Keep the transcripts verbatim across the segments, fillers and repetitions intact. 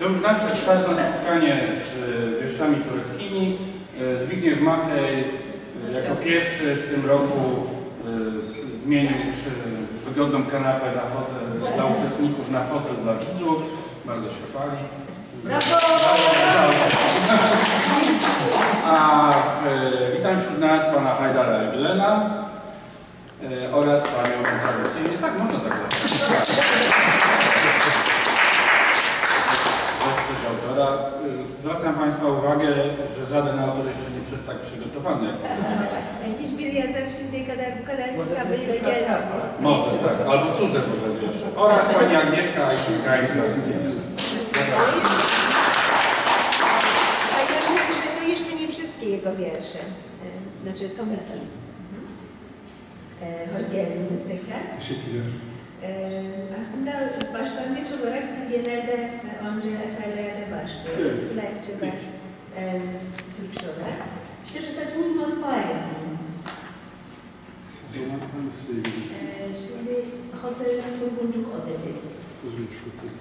To już nasze czas na spotkanie z wierszami tureckimi. Zbigniew Machej jako pierwszy w tym roku zmienił wygodną kanapę na fotel dla uczestników na fotel dla widzów. Bardzo się chwali. Brawo! A w, witam wśród nas pana Hajdara Elgilena oraz panią tradycyjnie. Tak, można zagrać. Coś autora. Zwracam Państwa uwagę, że żaden autor jeszcze nie przyszedł tak przygotowany jak pan. Może, tak. Albo cudze powiedzieć. Oraz pani Agnieszka Ajkowska. To jeszcze nie wszystkie jego wiersze. Znaczy tomiki. Hoş geldiniz tekrar. Teşekkürler. Aslında başlangıç olarak biz genelde önce eserlerde başlıyoruz. Lekçe ve Türkçe olarak. Myślę, że zacznijmy od poezji. Şimdi Hotel Kuzguncuk Odedy. Kuzguncuk Odedy.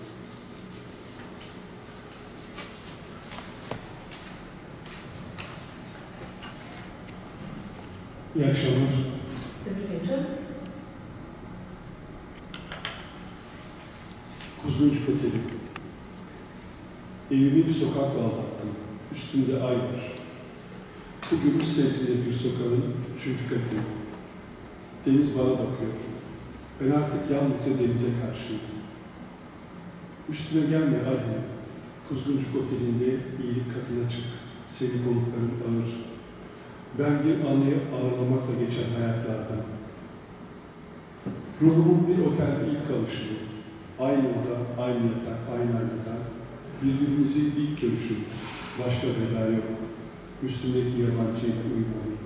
İyi akşamlar. Dobry wieczór. Kuzguncuk Oteli. Evimi bir sokakla aldattım. Üstünde ay var. Bu gümüş sevdiği bir sokağın üçüncü katı. Deniz bana bakıyor. Ben artık yalnızca denize karşıyım. Üstüne gelme Ali. Kuzguncuk Oteli'nde iyilik katına çık. Seni konukların alır. Ben bir anıyı ağırlamakla geçen hayatlardan. Ruhumun bir otelde ilk alışımı. Aynı oda, aynı yatak, aynı aynada. Birbirimizi ilk görüşümüz. Başka veda yok. Üstündeki yabancıyla uyumalıyım.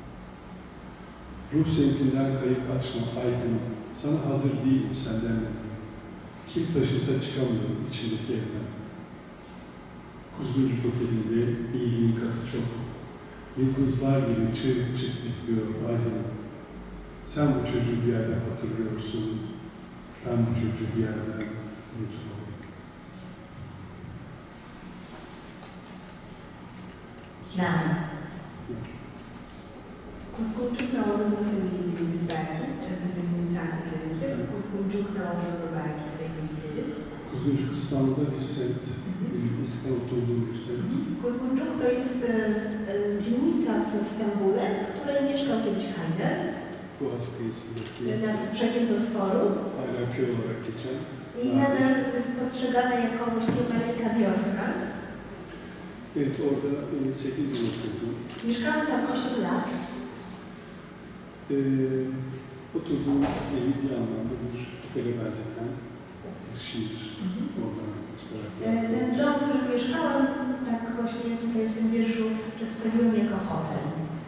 Ruh sevginden kayıp açma aydınım. Sana hazır değilim senden de. Kim taşısa çıkamıyorum içindeki evden. Kuzguncuk Oteli'nde iyiliğin katı çok. Yıldızlar gibi çık çık bitmiyor aydınım. Sen bu çocuğu bir yerden hatırlıyorsun. Ben bu çocuğu bir yerden unutmam. Nar. Kuzguncuk ne olduğunu söyleyebiliriz belki. Bizim misafirlerimize Kuzguncuk ne olduğunu belki söyleyebiliriz. Kuzguncuk İstanbul'da bir semt. Eskiden oturduğum bir semt. Kuzguncuk to jest dzielnica w Stambule, w której mieszkał kiedyś Hajder. Boğaz kıyısındaki. Nad brzegiem Bosforu. Hala köy olarak geçen. I nadal jest postrzegana jako właściwie maleńka wioska. Evet, orada sekiz yıl oturdum. Mieszkałem tam osiem lat. Ee, oturduğum evi bir anlamda bir otele benzeten bir şiir. Oradan Ten dom, w którym mieszkałem, tak właśnie tutaj w tym wierszu przedstawiłem jako hotel.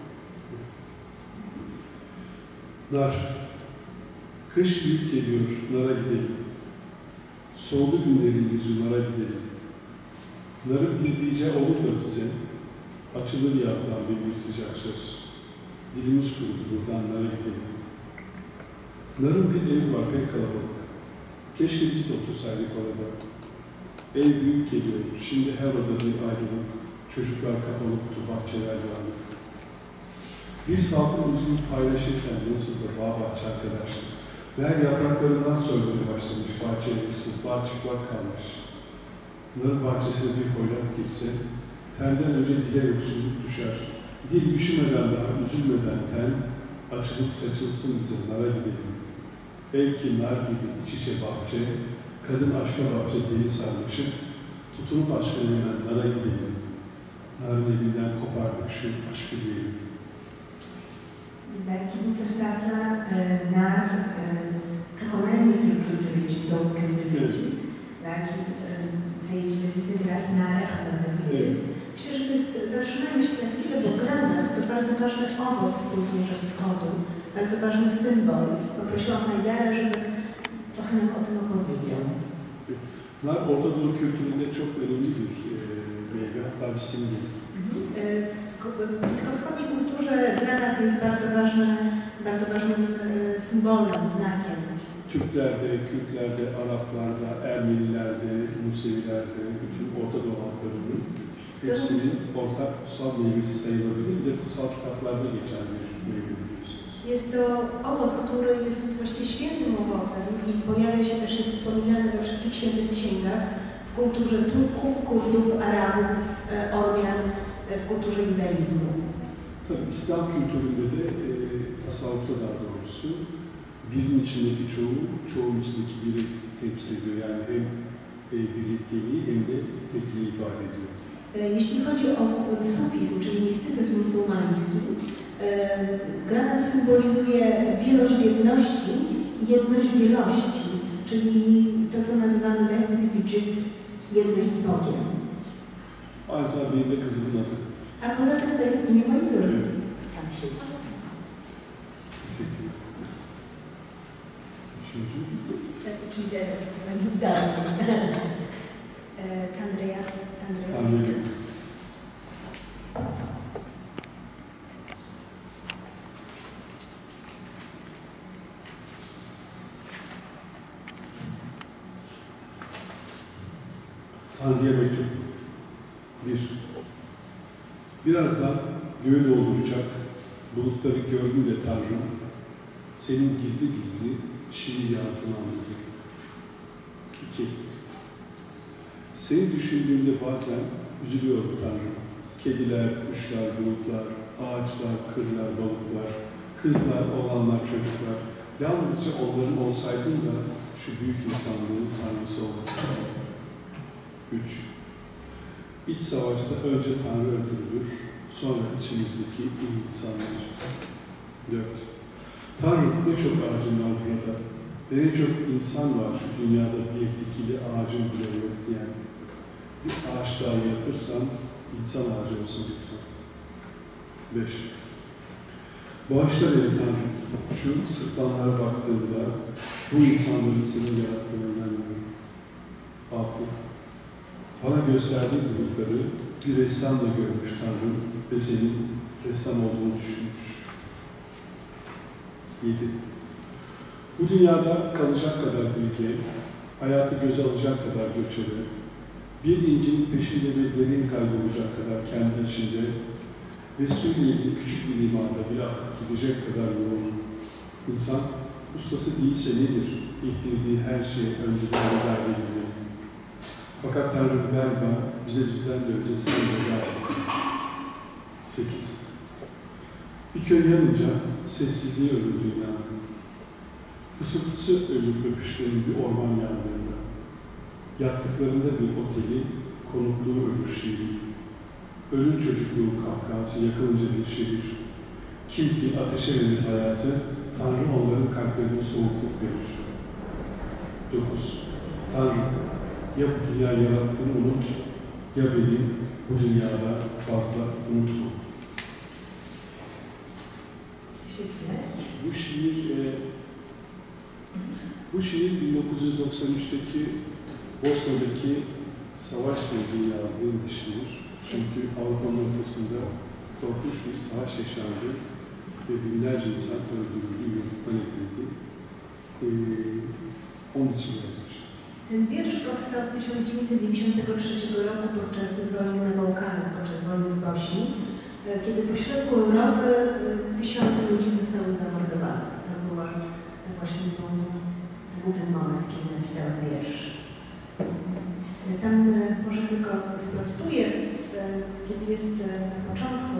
Nar. Kış büyük geliyor, nara gidelim. Soğudu günlerin yüzü, nara gidelim. Narın bildiğince olur da bize, açılır yazdan bir bir sıcak söz. Dilimiz kurudu buradan nara gidelim. Narın bir evi var pek kalabalık. Keşke biz de otursaydık orada. Ev büyük geliyor, şimdi her odada bir ayrılık. Çocuklar kapalı kutu, bahçeler yandık. Bir salkım üzümü paylaşırken nasıl da bağ bahçe arkadaşlar. Ver yapraklarından soymaya başlamış, bahçe evsiz, bağ çıplak kalmış. Nar bahçesine bir hoylak girse, terden önce dile yoksulluk düşer. Dil üşümeden daha üzülmeden ten, açılıp saçılsın bize nara gidelim. Ev ki nar gibi iç içe bahçe, kadın aşka bahçe deli sarmışık, tutunup aşkına hemen nara gidelim. Narın elinden kopardık şu aşkı diyelim. Belki bu fırsatla e, nar e, çok önemli Türk kültürü için, Doğu kültürü evet. için. Belki e, seyircilerimize biraz narę anlatabiliriz. Evet. Myślę, że to jest, zatrzymajmy się na chwilę, bo granat to bardzo ważny owoc w kulturze wschodu, bardzo ważny symbol. Poprosiłam Hajdara, żeby trochę nam o tym opowiedział. Nar Orta Doğu kültüründe çok önemli bir e, meyve, hatta bir simge. W bliskowschodniej kulturze granat jest bardzo ważnym, bardzo ważnym symbolem, znakiem. Türklerde, Kürtlerde, Araplarda, Ermenilerde, Musevilerde, bütün Orta Doğu halklarının hepsinin ortak kutsal meyvesi sayılabilir ve kutsal kitaplarda geçen bir meyve biliyorsunuz. Jest to owoc, który jest właściwie świętym owocem i pojawia się też, jest wspominany we wszystkich świętych księgach w kulturze Turków, Kurdów, Arabów, Ormian, w kulturze judaizmu. Tabii İslam kültüründe de e, tasavvufta daha doğrusu birin içindeki çoğu, çoğunun içindeki biri temsil ediyor. Yani hem e, birlikteliği hem de tekliği ifade ediyor. Jeśli chodzi o sufizm, czyli mistycyzm muzułmański, granat symbolizuje wielość w jedności i jedność w wielości, czyli to, co nazywamy wehdet vücut, jedność z Bogiem. Aynı zamanda benim de kızımın adı. A poza tym to jest imię mojej córki. Tam siedzi. Teşekkürler. Üçüncü. Czyli dalej. Tandrea. Tandrea. Tanrı'ya mektup. Bir. Birazdan göğü dolduracak bulutları gördüm de Tanrım, senin gizli gizli şiir yazdığını anladım. İki. Seni düşündüğümde bazen üzülüyorum Tanrım. Kediler, kuşlar, bulutlar, ağaçlar, kırlar, balıklar, kızlar, oğlanlar, çocuklar. Yalnızca onların olsaydın da şu büyük insanlığın Tanrısı olmasın. Üç. İç savaşta önce Tanrı öldürülür, sonra içimizdeki iyi insanlar. Dört. Tanrı ne çok ağacın var burada ve ne çok insan var şu dünyada bir dikili ağacın bile yok diyen. Bir ağaç daha yaratırsan insan ağacı olsun lütfen. Beş. Bağışla beni Tanrı. Şu sırtlanlara baktığımda bu insanları senin yarattığına inanıyorum. Altı. Bana gösterdiğin bulutları bir ressam da görmüş Tanrım ve senin ressam olduğunu düşünmüş. Yedi. Bu dünyada kalacak kadar bilgi, hayatı göze alacak kadar göçebe, bir incinin peşinde ve derin kaybolacak kadar kendi içinde ve suyla ilgili küçük bir limanda bir akıp gidecek kadar yoğun. İnsan, ustası değilse nedir? İhtirdiği her şeye önceden veda ediyor. Fakat Tanrı galiba bize bizden de önce sen veda etti. Sekiz. Bir köy yanınca sessizliğe ölür dünya. Fısıltısı ölür öpüşlerin bir orman yandığında. Yattıklarında bir oteli, konukluğu ölür şiiri. Ölür çocukluğu kahkahası yakılınca bir şehir. Kim ki ateşe verir hayatı, Tanrı onların kalplerine soğukluk verir. Dokuz. Tanrı, ya bu dünyayı yarattığını unut, ya beni bu dünyada fazla unutma. Teşekkürler. Bu şiir, e, bu şiir bin dokuz yüz doksan üçteki Bosna'daki savaşla ilgili yazdığım bir şiir. Çünkü Avrupa'nın ortasında korkunç bir savaş yaşandı ve binlerce insan öldürüldü, yurttan edildi. E, onun için yazmış. Ten wiersz powstał w tysiąc dziewięćset dziewięćdziesiątym trzecim roku podczas wojny na Bałkanach, podczas wojny w Bośni, kiedy pośrodku Europy tysiące ludzi zostało zamordowanych. To, była, to właśnie był, to był ten moment, kiedy napisałem wiersz. Tam może tylko sprostuję, kiedy jest na początku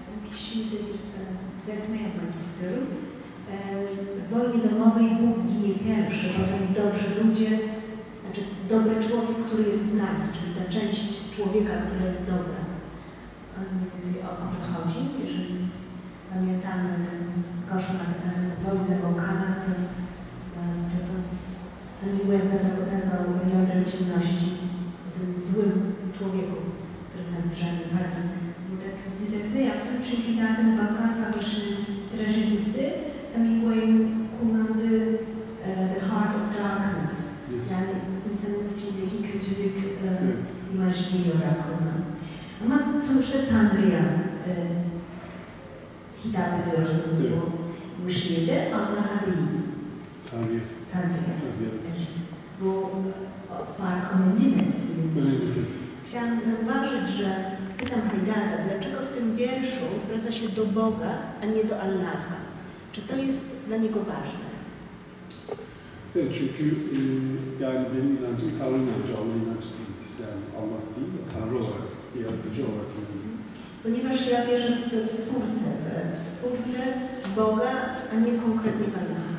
styl. W wojnie domowej Bóg ginie pierwszy, potem dobrzy ludzie, znaczy dobry człowiek, który jest w nas, czyli ta część człowieka, która jest dobra. Mniej więcej o, o to chodzi. Jeżeli pamiętamy ten koszmar wojny na Bałkanach, to, to co Hemingway nazwał, nazwał jądrem ciemności, o tym złym człowieku, który nas drzemie. Tak Giuseppe, czyli pisała ten Bałkan savaşının trajedisi, Hemingway kullandığı uh, The Heart of Darkness, yes. Yani insanın içindeki kötülük uh, evet. imajı geliyor aklıma. Ama sonuçta Tanrı'ya e, hitap ediyorsunuz evet. bu, bu şiirde, Allah'a değil. Tanrı'ya. Tanrı'ya. Tanrı'ya. Evet. Bu fark önemli mi? chciałam zauważyć, że pytam Hajdara, dlaczego w tym wierszu zwraca się do Boga, a nie do Allaha? Czy to jest dla niego ważne? Evet, çünkü e, yani benim inancım Tanrı inancı, Allah inancı değil. Yani Allah değil, Tanrı olarak, yaratıcı olarak inanıyorum. Ponieważ ja wierzę w Stwórcę, w Stwórcę Boga, a nie konkretnie w Allaha.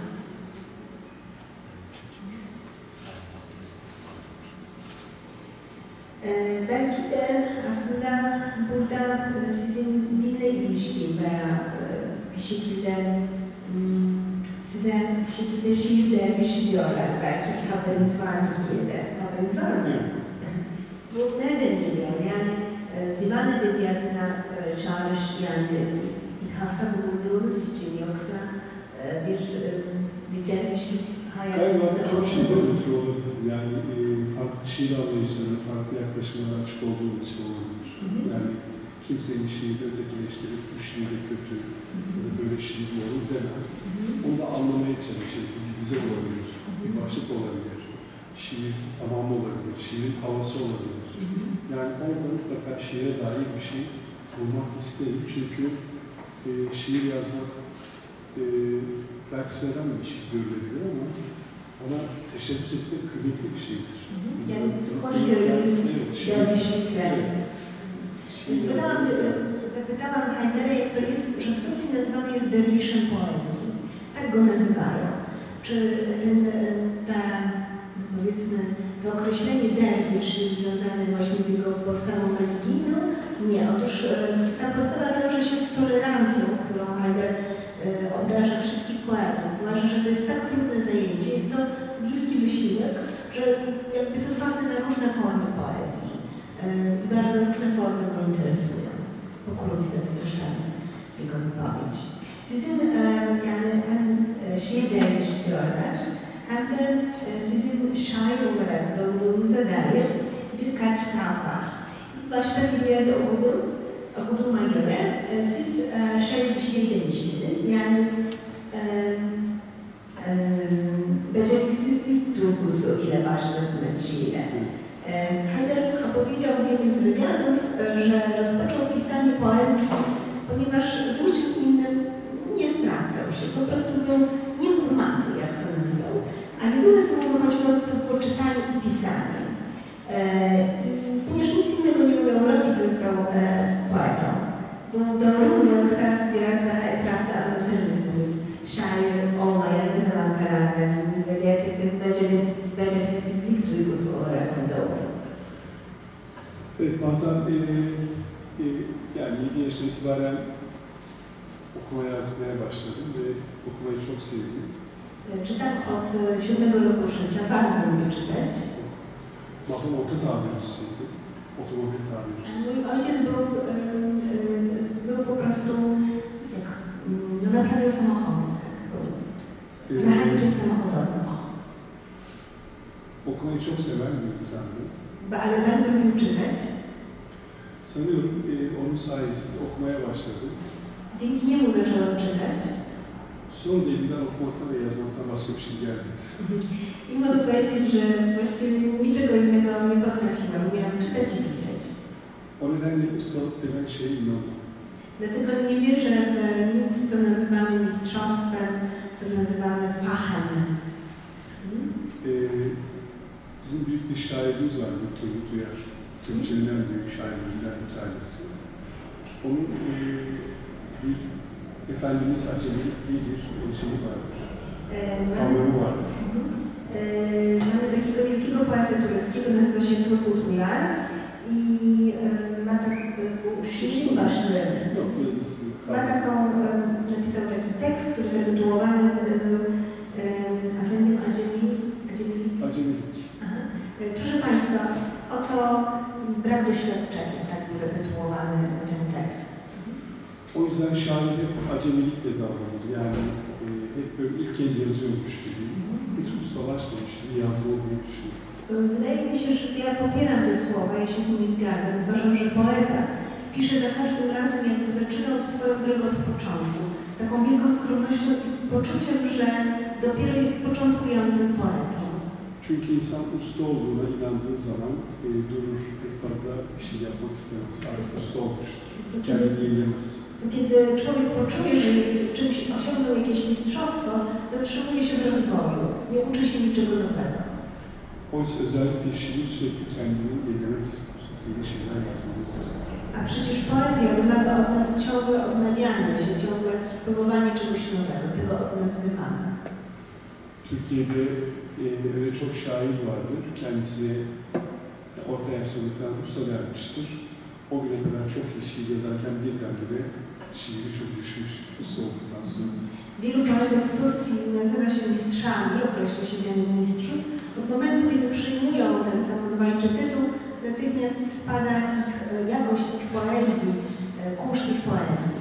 Ee, belki de aslında burada sizin dinle ilişki veya e, bir şekilde hmm, size bir şekilde şiir dervişliyorlar. Belki haberiniz vardır diye de. Haberiniz var mı? Bu nereden geliyor? Yani e, divan edebiyatına e, çağrış, yani ithafta bulunduğunuz için yoksa e, bir e, bir dervişlik Galiba hayatınızda çok şey oldu mu? ötürü olabilir. Yani e, farklı şiir anlayışlarına, farklı yaklaşımlara açık olduğum için olabilir. Hı hı. Yani kimsenin şiiri ötekileştirip bu şiir de kötü, ya da böyle şiir olur demem. Onu da anlamaya çalışır. Bir dizi olabilir, bir başlık olabilir, şiir tamamı olabilir, şiirin havası olabilir. Yani orada mutlaka şiire dair bir şey bulmak isterim. Çünkü e, şiir yazmak e, belki sıradan bir şey görülebilir ama ona teşebbüs etmek kıymetli bir şeydir. Yani hoşgörünüz, dervişlikle. Zapytałam, zapytałam Hajdara, jak to jest, że w Turcji nazywany jest derwiszem poezji. Tak go nazywają. Czy ten, ta, powiedzmy, to określenie derwisz jest związane właśnie z jego postawą religijną? Nie. Otóż ta postawa wiąże się z tolerancją, którą Hajdar obdarza wszystkich poetów. Uważa, że to jest tak trudne zajęcie, jest to wielki wysiłek, że jakby jest otwarty na różne formy poezji. I bardzo różne formy go interesują. Pokrótce streszczając jego wypowiedź. Sizin yani hem şiir derviş diyorlar, hem de sizin şair olarak doğduğunuza dair birkaç sayfa. Başka bir yerde okudum, okuduğuma göre siz şöyle bir şey demiştiniz, yani e, e, beceriksizlik duygusu ile başladınız şiire. Hajdar powiedział w jednym z wywiadów, że rozpoczął pisanie poezji, ponieważ w niczym innym nie sprawdzał się, po prostu był niekumaty, jak to nazwał. A jedyne, co mu chodziło, to było czytanie i pisanie. I ponieważ nic innego nie umiał robić, został poetą. Był dobrym, umiał sam biraz daha etraflı anlatırmısınız? Şair olmaya ne zaman karar verdiniz ve gerçekten beceriksizlik duygusu olarak mı doğdu? Evet, bazen e, e, yani yedi yaşından itibaren okuma yazmaya başladım ve okumayı çok sevdim. Czytam od siódmego roku życia, bardzo lubię czytać. Babam oto tamircisiydi, otomobil tamircisi. Mój ojciec był, był po prostu, jak, no naprawiał samochody, tak, mechanikiem samochodowym. Okumayı çok seven bir insandı. Ale bardzo lubił czytać. Sanıyorum e, onun sayesinde okumaya başladım. Dzięki niemu zacząłem czytać. Sonra da elimden okumaktan ve yazmaktan başka bir şey gelmedi. I mogę powiedzieć, że właściwie niczego innego nie potrafiłam. Umiałam czytać i pisać. O nedenle ustalık denen şeye inanmam. Dlatego nie wierzę w nic, co nazywamy mistrzostwem, co nazywamy fachem. Hmm? E, bizim büyük bir şairimiz var, Turgut Uyar. Türkçenin en büyük şairlerinden bir tanesi. Onun e, bir Efendimiz Acemilik diye bir şeyi vardır. Kavramı vardır. E, mamy takiego wielkiego poetę tureckiego, nazywa się Turgut Uyar i e, ma tak szliczny başlığını. Yok, yazısı. Ma taką, e, napisał taki tekst, który zatytułowany był e, Efendim Acemilik. Acemilik. Acemilik. Aha. E, proszę Państwa, oto brak doświadczenia, tak był zatytułowany ten tekst. O yüzden şair hep acemilikle davranır. Yani e, hep böyle ilk kez yazıyormuş gibi, hiç ustalaşmamış gibi yazmalı diye düşünüyorum. Wydaje mi się, że ja popieram te słowa, ja się z nimi zgadzam. Uważam, że poeta pisze za każdym razem, jakby zaczynał swoją drogę od początku. Z taką wielką skromnością i poczuciem, że dopiero jest początkującym poetą. Çünkü insan usta olduğuna inandığı zaman e, durur, pek fazla bir şey yapmak istemez. Artık usta olmuştur. Kendini yenilemez. Kiedy człowiek poczuje, że jest czymś, osiągnął jakieś mistrzostwo, zatrzymuje się w rozwoju, nie uczy się niczego nowego. Oysa özellikle şiir sürekli kendini yenilemek ister. Yeni şeyler yazmanızı ister. A przecież poezja wymaga od nas ciągle odnawiania się, ciągle próbowania czegoś nowego. Tego od nas wymaga. Türkiye'de e, öyle çok şair vardır. Kendisine orta yaşlarında falan usta vermiştir. O güne kadar çok iyi şiir yazarken birdenbire şiiri çok düşmüştür. Usta olduktan sonra. Wielu poetów w Turcji nazywa się mistrzami, określa się mianem mistrzów. Od momentu, kiedy przyjmują ten samozwańczy tytuł, natychmiast spada ich jakość ich poezji, kurz ich poezji.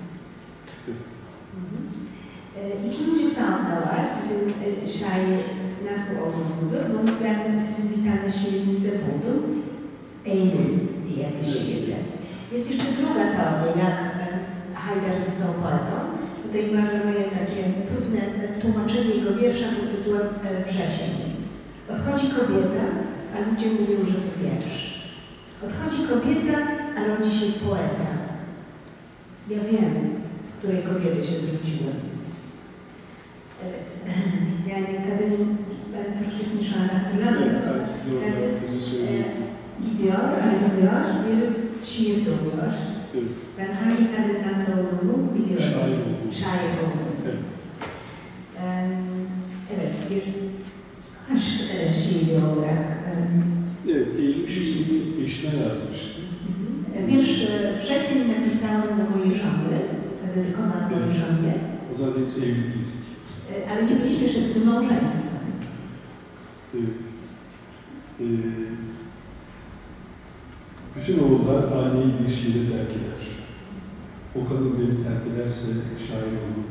İkinci sahne var, sizin şair nasıl olduğunuzu. Bunu ben sizin bir tane şiirinizde buldum. Eylül diye bir şiirde. Jest jeszcze druga teoria, jak Hajdar został poetą. Tutaj bardzo moje takie próbne tłumaczenie jego wiersza pod tytułem Wrzesień. Odchodzi kobieta, a ludzie mówią, że to wiersz. Odchodzi kobieta, a rodzi się poeta. Ja wiem, z której kobiety się zrodziłem. Evet. Yani kadının, ben Türkçesini şu anda hatırlamıyorum. Evet, size orada size söyleyeyim. Gidiyor, ayrılıyor, bir şiir doğuyor. Evet. Ben hangi kadından doğduğumu biliyorum. Şair oldum. Şair oldum. Evet. Ee, evet, bir aşk e, şiiri olarak. E, Evet, Eylül şiirini eşine yazmıştı. Wiersz wcześniej napisałem dla mojej żony, zadedykowałam mojej żonie. O zaman henüz evli değildik. Ale nie byliśmy jeszcze wtedy małżeństwem. Evet. Ee, bütün oğullar anneyi bir şiirle terk eder. O kadın beni terk ederse şair olmam.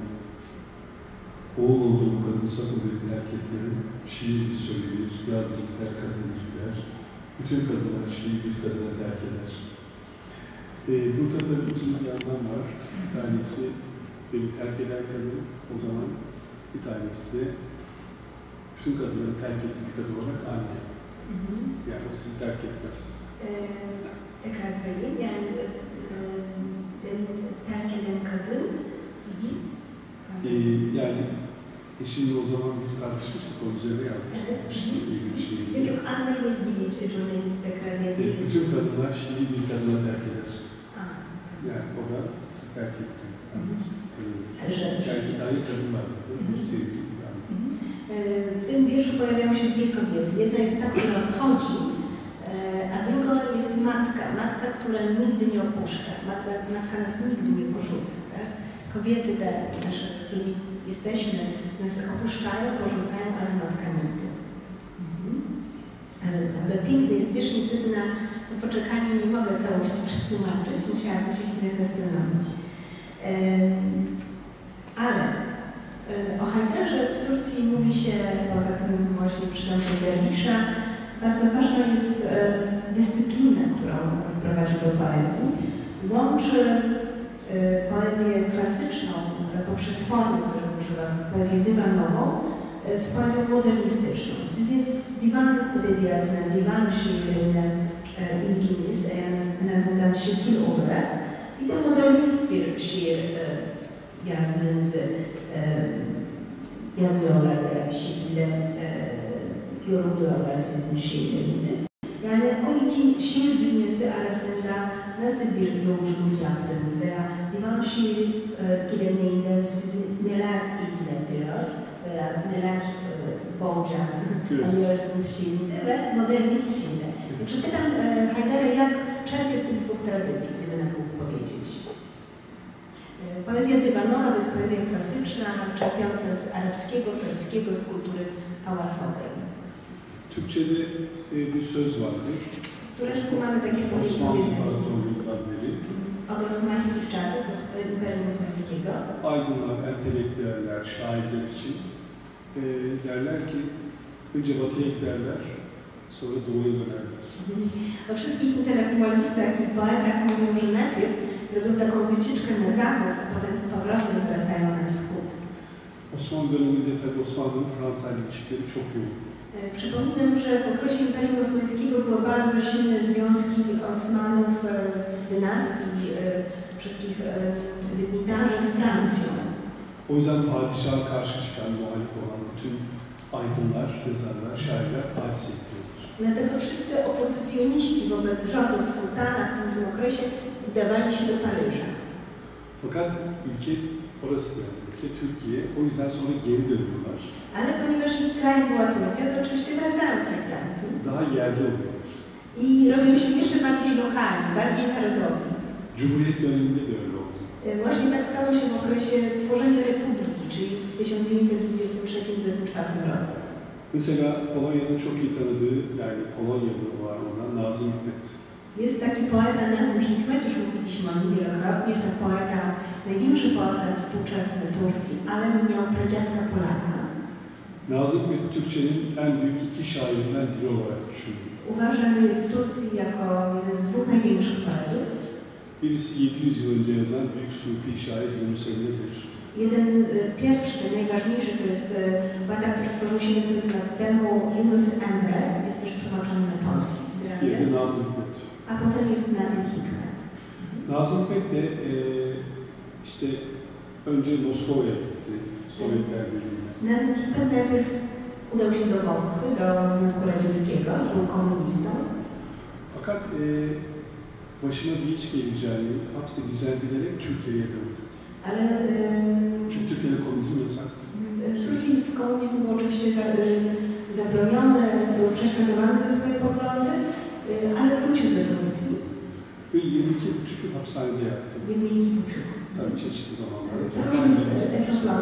Oğul olduğum kadın sakın beni terk etmeyin. Şiir söylenir, yazdırıp terk edilir der. Bütün kadınlar şiiri bir kadına terk eder. Ee, burada da iki bir anlam var. Bir tanesi beni terk eden kadın, o zaman bir tanesi de bütün kadınları terk ettiği bir kadın olarak anne. Hı hı. Yani o sizi terk etmez. Ee, tekrar söyleyeyim, yani e, beni terk eden kadın. Hı hı. Ee, yani eşimle o zaman bir tartışmıştık, o üzerine yazmıştık. İşte ilgili bir şey. Yok yok, Anne ile ilgili cümlenizi tekrar Ee, edebiliriz. bütün kadınlar şiiri bir kadına terk eder. Aa, Yani o da sizi terk etti. Hı hı. Ee, Że- yani iki tane kadın var. Mhm. Sevgili yani. E, W tym wierszu pojawiają się dwie kobiety. Jedna jest ta, która odchodzi, e, a druga jest matka. Matka, która nigdy nie opuszcza. Matka, matka nas nigdy nie porzuca. Tak? Kobiety te, nasze, z którymi jesteśmy, nas opuszczają, porzucają, ale matka nigdy. Mhm. E, Ale piękny jest wiersz, niestety na, na poczekaniu nie mogę całości przetłumaczyć. Musiałabym się chwilę zastanowić. E, Ale o Hajdarze w Turcji mówi się, poza tym właśnie przydążem derwisza, bardzo ważna jest e, dyscyplina, którą wprowadził do poezji. Łączy e, poezję klasyczną e, poprzez formy, które używa, poezję dywanową, e, z poezją modernistyczną. Sizin divan edebiyatına, divan şiirlerine e, ilginiz en azından şekil olarak bir de modernist bir şiir e, yazdığınızı e, yazıyorlar veya bir şekilde e, yorumluyorlar sizin şiirlerinizi. Yani o iki şiir dünyası arasında nasıl bir yolculuk yaptınız veya divan şiiri e, geleneğinde sizi neler ilgilendiriyor veya neler e, bolca alıyorsunuz şiirinize ve modernist şiirle. Także pytam e, Hajdara, jak czerpie z tych dwóch tradycji, gdyby nam mógł powiedzieć. Poezja dywanowa to jest poezja klasyczna, czerpiąca z arabskiego, perskiego, z kultury pałacowej. Türkçe'de e, bir söz vardır. W turecku mamy takie Osmanlı powiedzenie İmparatorluğundan beri od osmańskich czasów, od Imperium Osmańskiego. aydınlar, entelektüeller, şairler için e, derler ki önce batıya giderler, sonra doğuya dönerler. O wszystkich intelektualistach i poetach mówią, że najpierw robią taką wycieczkę na zachód, a potem z powrotem wracają na wschód. Osmanlı döneminde tabii Osmanlı'nın Fransa ile ilişkileri çok yoğun. Przypominam, że w okresie Imperium Osmańskiego były bardzo silne związki Osmanów, dynastii, wszystkich dygnitarzy z Francją. O yüzden padişaha karşı çıkan muhalif olan bütün aydınlar, yazarlar, şairler Paris'e gidiyorlar. Dlatego wszyscy opozycjoniści wobec rządów sułtana w tym okresie udawali się do Paryża. Fakat ülke orası yani, ülke Türkiye, o yüzden sonra geri dönüyorlar. Ale ponieważ ich kraj była Turcja, to oczywiście wracają z tej Francji. Daha yerli oluyorlar. I robią się jeszcze bardziej lokalni, bardziej narodowi. Cumhuriyet döneminde de öyle oldu. Właśnie tak stało się w okresie tworzenia republiki, czyli w tysiąc dziewięćset dwudziestym trzecim do dwudziestym czwartym roku. Mesela Polonya'nın çok iyi tanıdığı, yani Polonyalı var olan Nazım Hikmet. Jest taki poeta Nazım Hikmet, już mówiliśmy o nim wielokrotnie, to poeta, największy poeta współczesny Turcji, ale miał pradziadka Polaka. Nazım Hikmet Türkçenin en büyük iki şairinden biri olarak düşünülür. Uważany jest w Turcji jako jeden z dwóch największych poetów. Birisi yedi yüz yıl önce yazan büyük Sufi şair Yunus Emre'dir. Jeden pierwszy, ten najważniejszy, to jest poeta, który tworzył siedemset lat temu, Yunus Emre, jest też tłumaczony na polski, Diğeri de Nazım Hikmet. a potem jest Nazım Hikmet. Nazım Hikmet de e, işte önce Moskova'ya gitti, Sovyetler Birliği'ne. Nazım Hikmet najpierw udał się do Moskwy, do Związku Radzieckiego, był komunistą. Fakat e, başına bir iş geleceğini, hapsedeceğini bilerek Türkiye'ye döndü. Ale Çünkü Türkiye'de komünizm yasaktı. w Turcji komunizm był oczywiście za, zabroniony, był prześladowany za swoje poglądy, ale wrócił do Turcji. Ve yirmi iki buçuk yıl hapishanede yattı. yirmi iki buçuk. Tabii çeşitli zamanlarda. W różnych etapach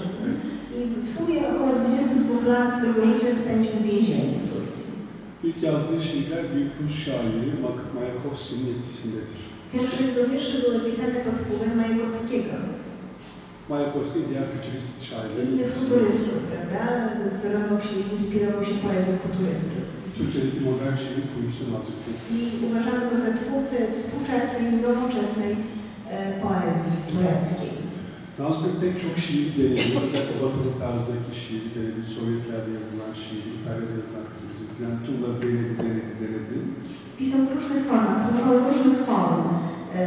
I w sumie około dwudziestu dwóch lat swojego życia spędził w więzieniu w Turcji. İlk yazdığı şiirler Büyük Rus şairi Mayakovski'nin etkisindedir. Pierwsze jego wiersze były pisane pod wpływem Majakowskiego. Mayakovski diğer fütürist şairler. Innych futurystów, prawda? Wzorował się, inspirował się poezją futurystów. Türkçedeki modern şiirin kurucusu Nazım Hikmet. I uważamy go za twórcę współczesnej, nowoczesnej e, poezji tureckiej. Nazım Hikmet pek çok şiir denedi. Özellikle Batılı tarzdaki şiir denedi. Sovyetlerde yazılan şiir, İtalya'da yazılan fütürizm. Yani tüm bunları denedi, denedi, denedi. Pisał w różnych formach, próbował różnych form. E,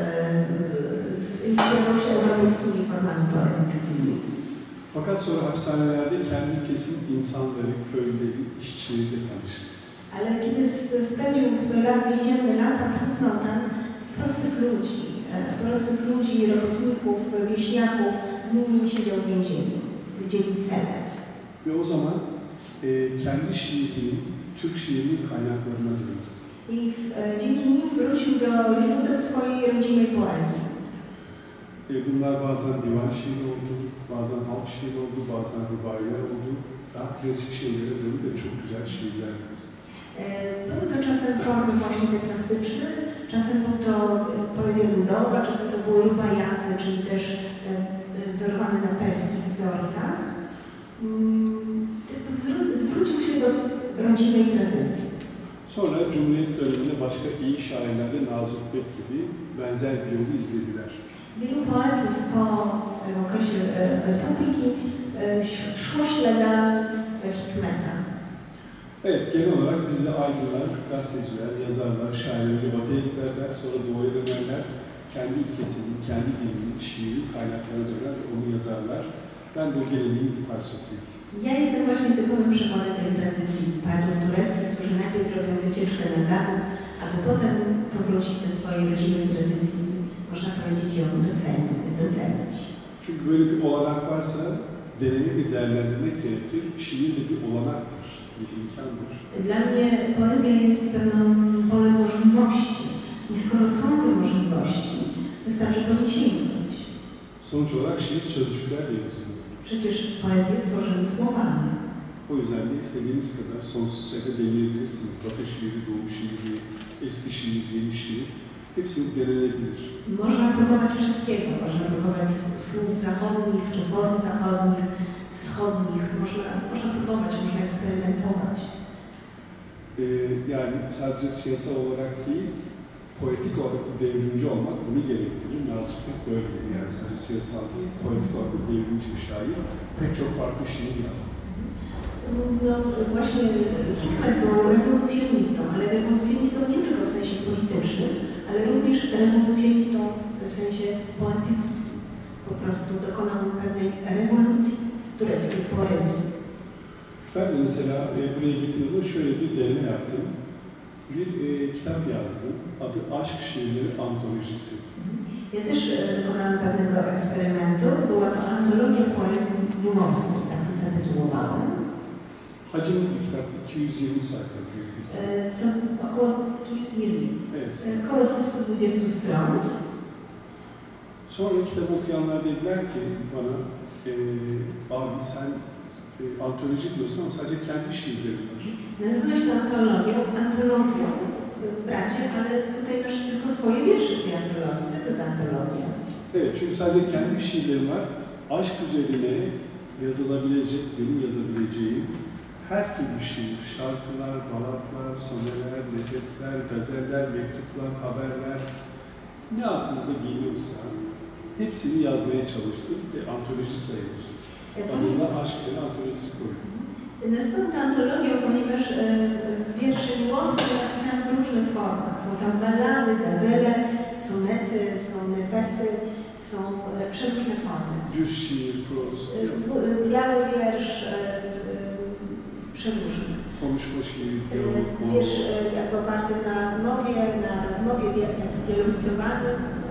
w, inspirował się europejskimi formami poetyckimi. Fakat sonra hapishanelerde kendi ülkesinin insanları, köyleri, işçileriyle tanıştı. Ale kiedy spędził swoje lat, więzienne lata, poznał tam prostych ludzi, prostych ludzi, robotników, wieśniaków, z nimi siedział w więzieniu, widzieli cele. Ve o zaman e, kendi şiirinin, Türk şiirinin kaynaklarına döndü. I w, e, dzięki nim wrócił do źródeł swojej rodzimej poezji. E, bunlar bazen divan şiiri oldu, bazen halk şiiri oldu, bazen rubailer oldu. Daha klasik şeylere döndü de çok güzel şiirler yazdı. Były to czasem formy właśnie te klasyczne, czasem był to poezja ludowa, czasem to były rubajaty, czyli też wzorowane na perskich wzorcach. Zwrócił się do rodzimej tradycji. Sonra Cumhuriyet döneminde başka iyi şairler de Nazım Hikmet gibi benzer bir yolu izlediler. Wielu poetów po okresie Republiki szło śladami Hikmeta. Evet, genel olarak bizde aydınlar, gazeteciler, yazarlar, şairler Batı'ya giderler, sonra Doğu'ya dönerler. Kendi ülkesinin, kendi dilinin, şiiri kaynaklarına döner ve onu yazarlar. Ben de o geleneğin bir parçasıyım. Ja jestem właśnie typowym przykładem tej tradycji poetów tureckich, którzy najpierw robią wycieczkę na zachód, aby potem powrócić do swojej rodzimej tradycji, można powiedzieć, ją docenić. Çünkü böyle bir olanak varsa deneme ve değerlendirmek gerekir. Şiir de bir olanaktır, bir imkandır. Dla mnie poezja jest pewną polem możliwości i skoro są te możliwości, wystarczy po nie sięgnąć. Sonuç olarak şiir sözcüklerle yazılıyor. Przecież poezję tworzymy słowami. O yüzden de istediğiniz kadar sonsuza kadar deneyebilirsiniz. Batı şiiri, Doğu şiiri, eski şiir, yeni şiir. Hepsini denenebilir. Można próbować wszystkiego. Można próbować słów zachodnich, czy form zachodnich, wschodnich. Można, można próbować, można eksperymentować. Ee, yani sadece siyasal olarak değil, poetik olarak da devrimci olmak bunu gerektirir. Nazım Hikmet böyle. Yani sadece siyasal değil, poetik olarak da devrimci bir şair. Pek çok farklı şiir yazdı. No właśnie Hikmet był rewolucjonistą, ale rewolucjonistą nie tylko w sensie politycznym, ale również rewolucjonistą w sensie poetyckim. Po prostu dokonał pewnej rewolucji w tureckiej poezji. Ben mesela e, buraya gittiğimde şöyle bir deneme yaptım. Bir e, kitap yazdım. Adı Aşk Şiirleri Antolojisi. Ja też dokonałam pewnego eksperymentu. Była to antologia poezji miłosnej, tak to zatytułowałam. Hacimli bir kitap, iki yüz yirmi sayfa büyüklük. To około dwieście yirmi, Evet. około dwieście dwadzieścia stron. Sonra kitap okuyanlar dediler ki bana, e, abi sen e, antoloji diyorsan sadece kendi şiirlerin var. Nazywałeś to antologią, antologią, bracie, ale tutaj masz tylko swoje wiersze w tej antologii. Co to za antologia? Evet, çünkü sadece kendi şiirlerim var. Aşk üzerine yazılabilecek, benim yazabileceğim her türlü şiir, şarkılar, balatlar, soneler, nefesler, gazeller, mektuplar, haberler, ne aklınıza geliyorsa hepsini yazmaya çalıştım ve antoloji sayılır. Adına Aşk'ın antolojisi koydum. Nazywam to antologią, ponieważ e, wiersze miłosne napisałam w różnych formach. Są tam ballady, gazele, sonety, są nefesy, są e, przeróżne formy. Düz şiir, proz, E, biały wiersz, e, e, przeróżny. konuşma şiir, E, diyalog, wiersz monolog. e, jakby oparty na mowie, na rozmowie, dia- taki dialogizowany.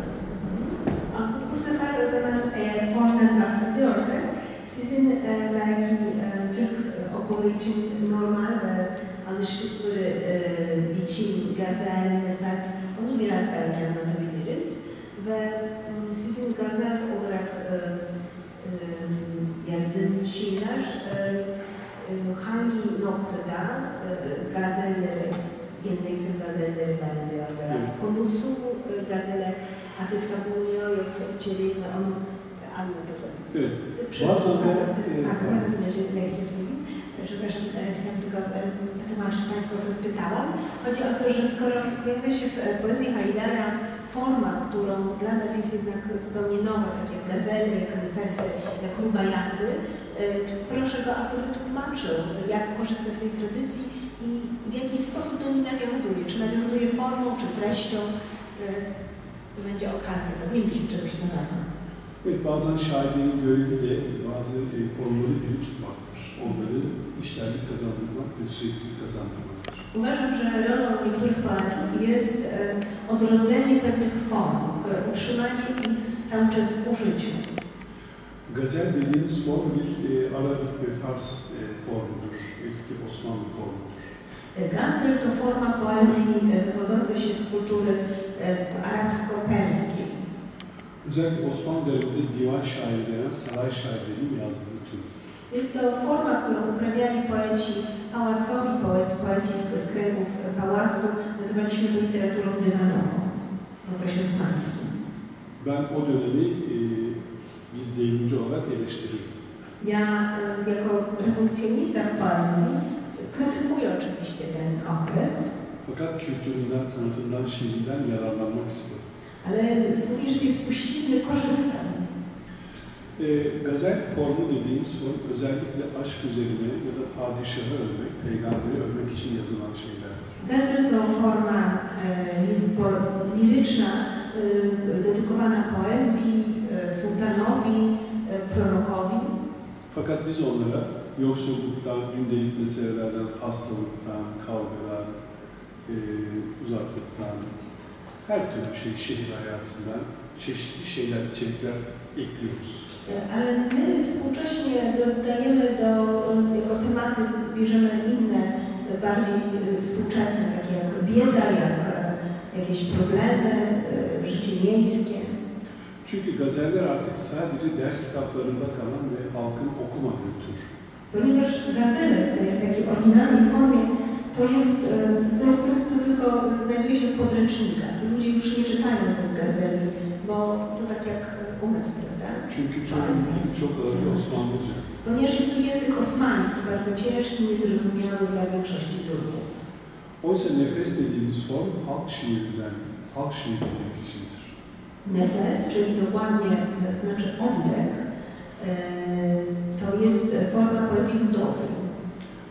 Bu sefer o zaman eğer formdan bahsediyorsak, sizin e, belki e, Türk okulu için normal ve alıştıkları e, biçim, gazel, nefes, onu biraz belki anlatabiliriz. Ve m, sizin gazel olarak e, e, yazdığınız şiirler e, e, hangi noktada e, gazellere, geleneksel gazellere benziyor veya konusu e, gazele atıfta bulunuyor yoksa içeriği mi onu anlatalım. Evet. Przy- Bazen de A to e, bardzo zależy, jak się zmieni. Przepraszam, e, chciałam tylko e, wytłumaczyć Państwu, o co spytałam. Chodzi o to, że skoro pojawia się w e, poezji Hajdara forma, którą dla nas jest jednak zupełnie nowa, tak jak gazely, jak nefesy, jak rubajaty, e, proszę go, aby wytłumaczył, jak korzysta z tej tradycji i w jaki sposób do niej nawiązuje. Czy nawiązuje formą, czy treścią. E, To będzie okazja do większej czegoś nowego. Evet, bazen şairlerin görevi de bazı e, formları diri tutmaktır. Onları işlerlik kazandırmak ve süreklilik kazandırmaktır. Uważam, że rolą niektórych poetów jest e, odrodzenie pewnych form, e, utrzymanie ich cały czas w użyciu. Gazel dediğimiz form bir e, Arabik ve Fars e, formudur. Eski Osmanlı formudur. E, Gazel to forma poezji e, wywodzącej się z kultury e, arabsko-perskiej. Özellikle Osmanlı döneminde divan şairi denen saray şairlerinin yazdığı tür. Jest to forma, którą uprawiali poeci pałacowi, poet, poeci z kręgów pałacu. Nazywaliśmy to literaturą dywanową w okresie osmańskim. Ben o dönemi e, bir deyimci olarak eleştiririm. Ja e, jako rewolucjonista w poezji krytykuję oczywiście ten okres, Fakat kültüründen, sanatından, şiirinden yararlanmak isterim. ale z mówisz, że jest spuścizny korzystam. E, gazel formu dediğimiz form özellikle aşk üzerine ya da padişahı övmek, peygamberi övmek için yazılan şeylerdir. Gazel to forma e, li- po- liryczna e, dedykowana poezji, e, sułtanowi, e, prorokowi. Fakat biz onlara yoksulluktan, gündelik meselelerden, hastalıktan, kavgadan, e, uzaklıktan, her türlü şey, şehir hayatından çeşitli şeyler, içerikler ekliyoruz. E, Ale my współcześnie dodajemy do, jako tematy, bierzemy inne, e, bardziej e, współczesne, takie jak bieda, jak e, jakieś problemy, e, życie miejskie. Çünkü gazeller artık sadece ders kitaplarında kalan ve halkın okumadığı tür. Ponieważ gazele w tej takiej oryginalnej formie to jest, e, to jest coś, co tylko znajduje się w podręcznikach. Ludzie już nie czytają tych gazeli, bo to tak jak u nas, prawda? Çünkü çok uzun, çok ağır bir Osmanlıca. Ponieważ jest to język osmański, bardzo ciężki, niezrozumiały dla większości Turków. Oysa nefes dediğimiz form halk şiirinden, halk şiirinin biçimidir. Nefes, czyli dokładnie e, znaczy oddech, e, to jest forma poezji ludowej.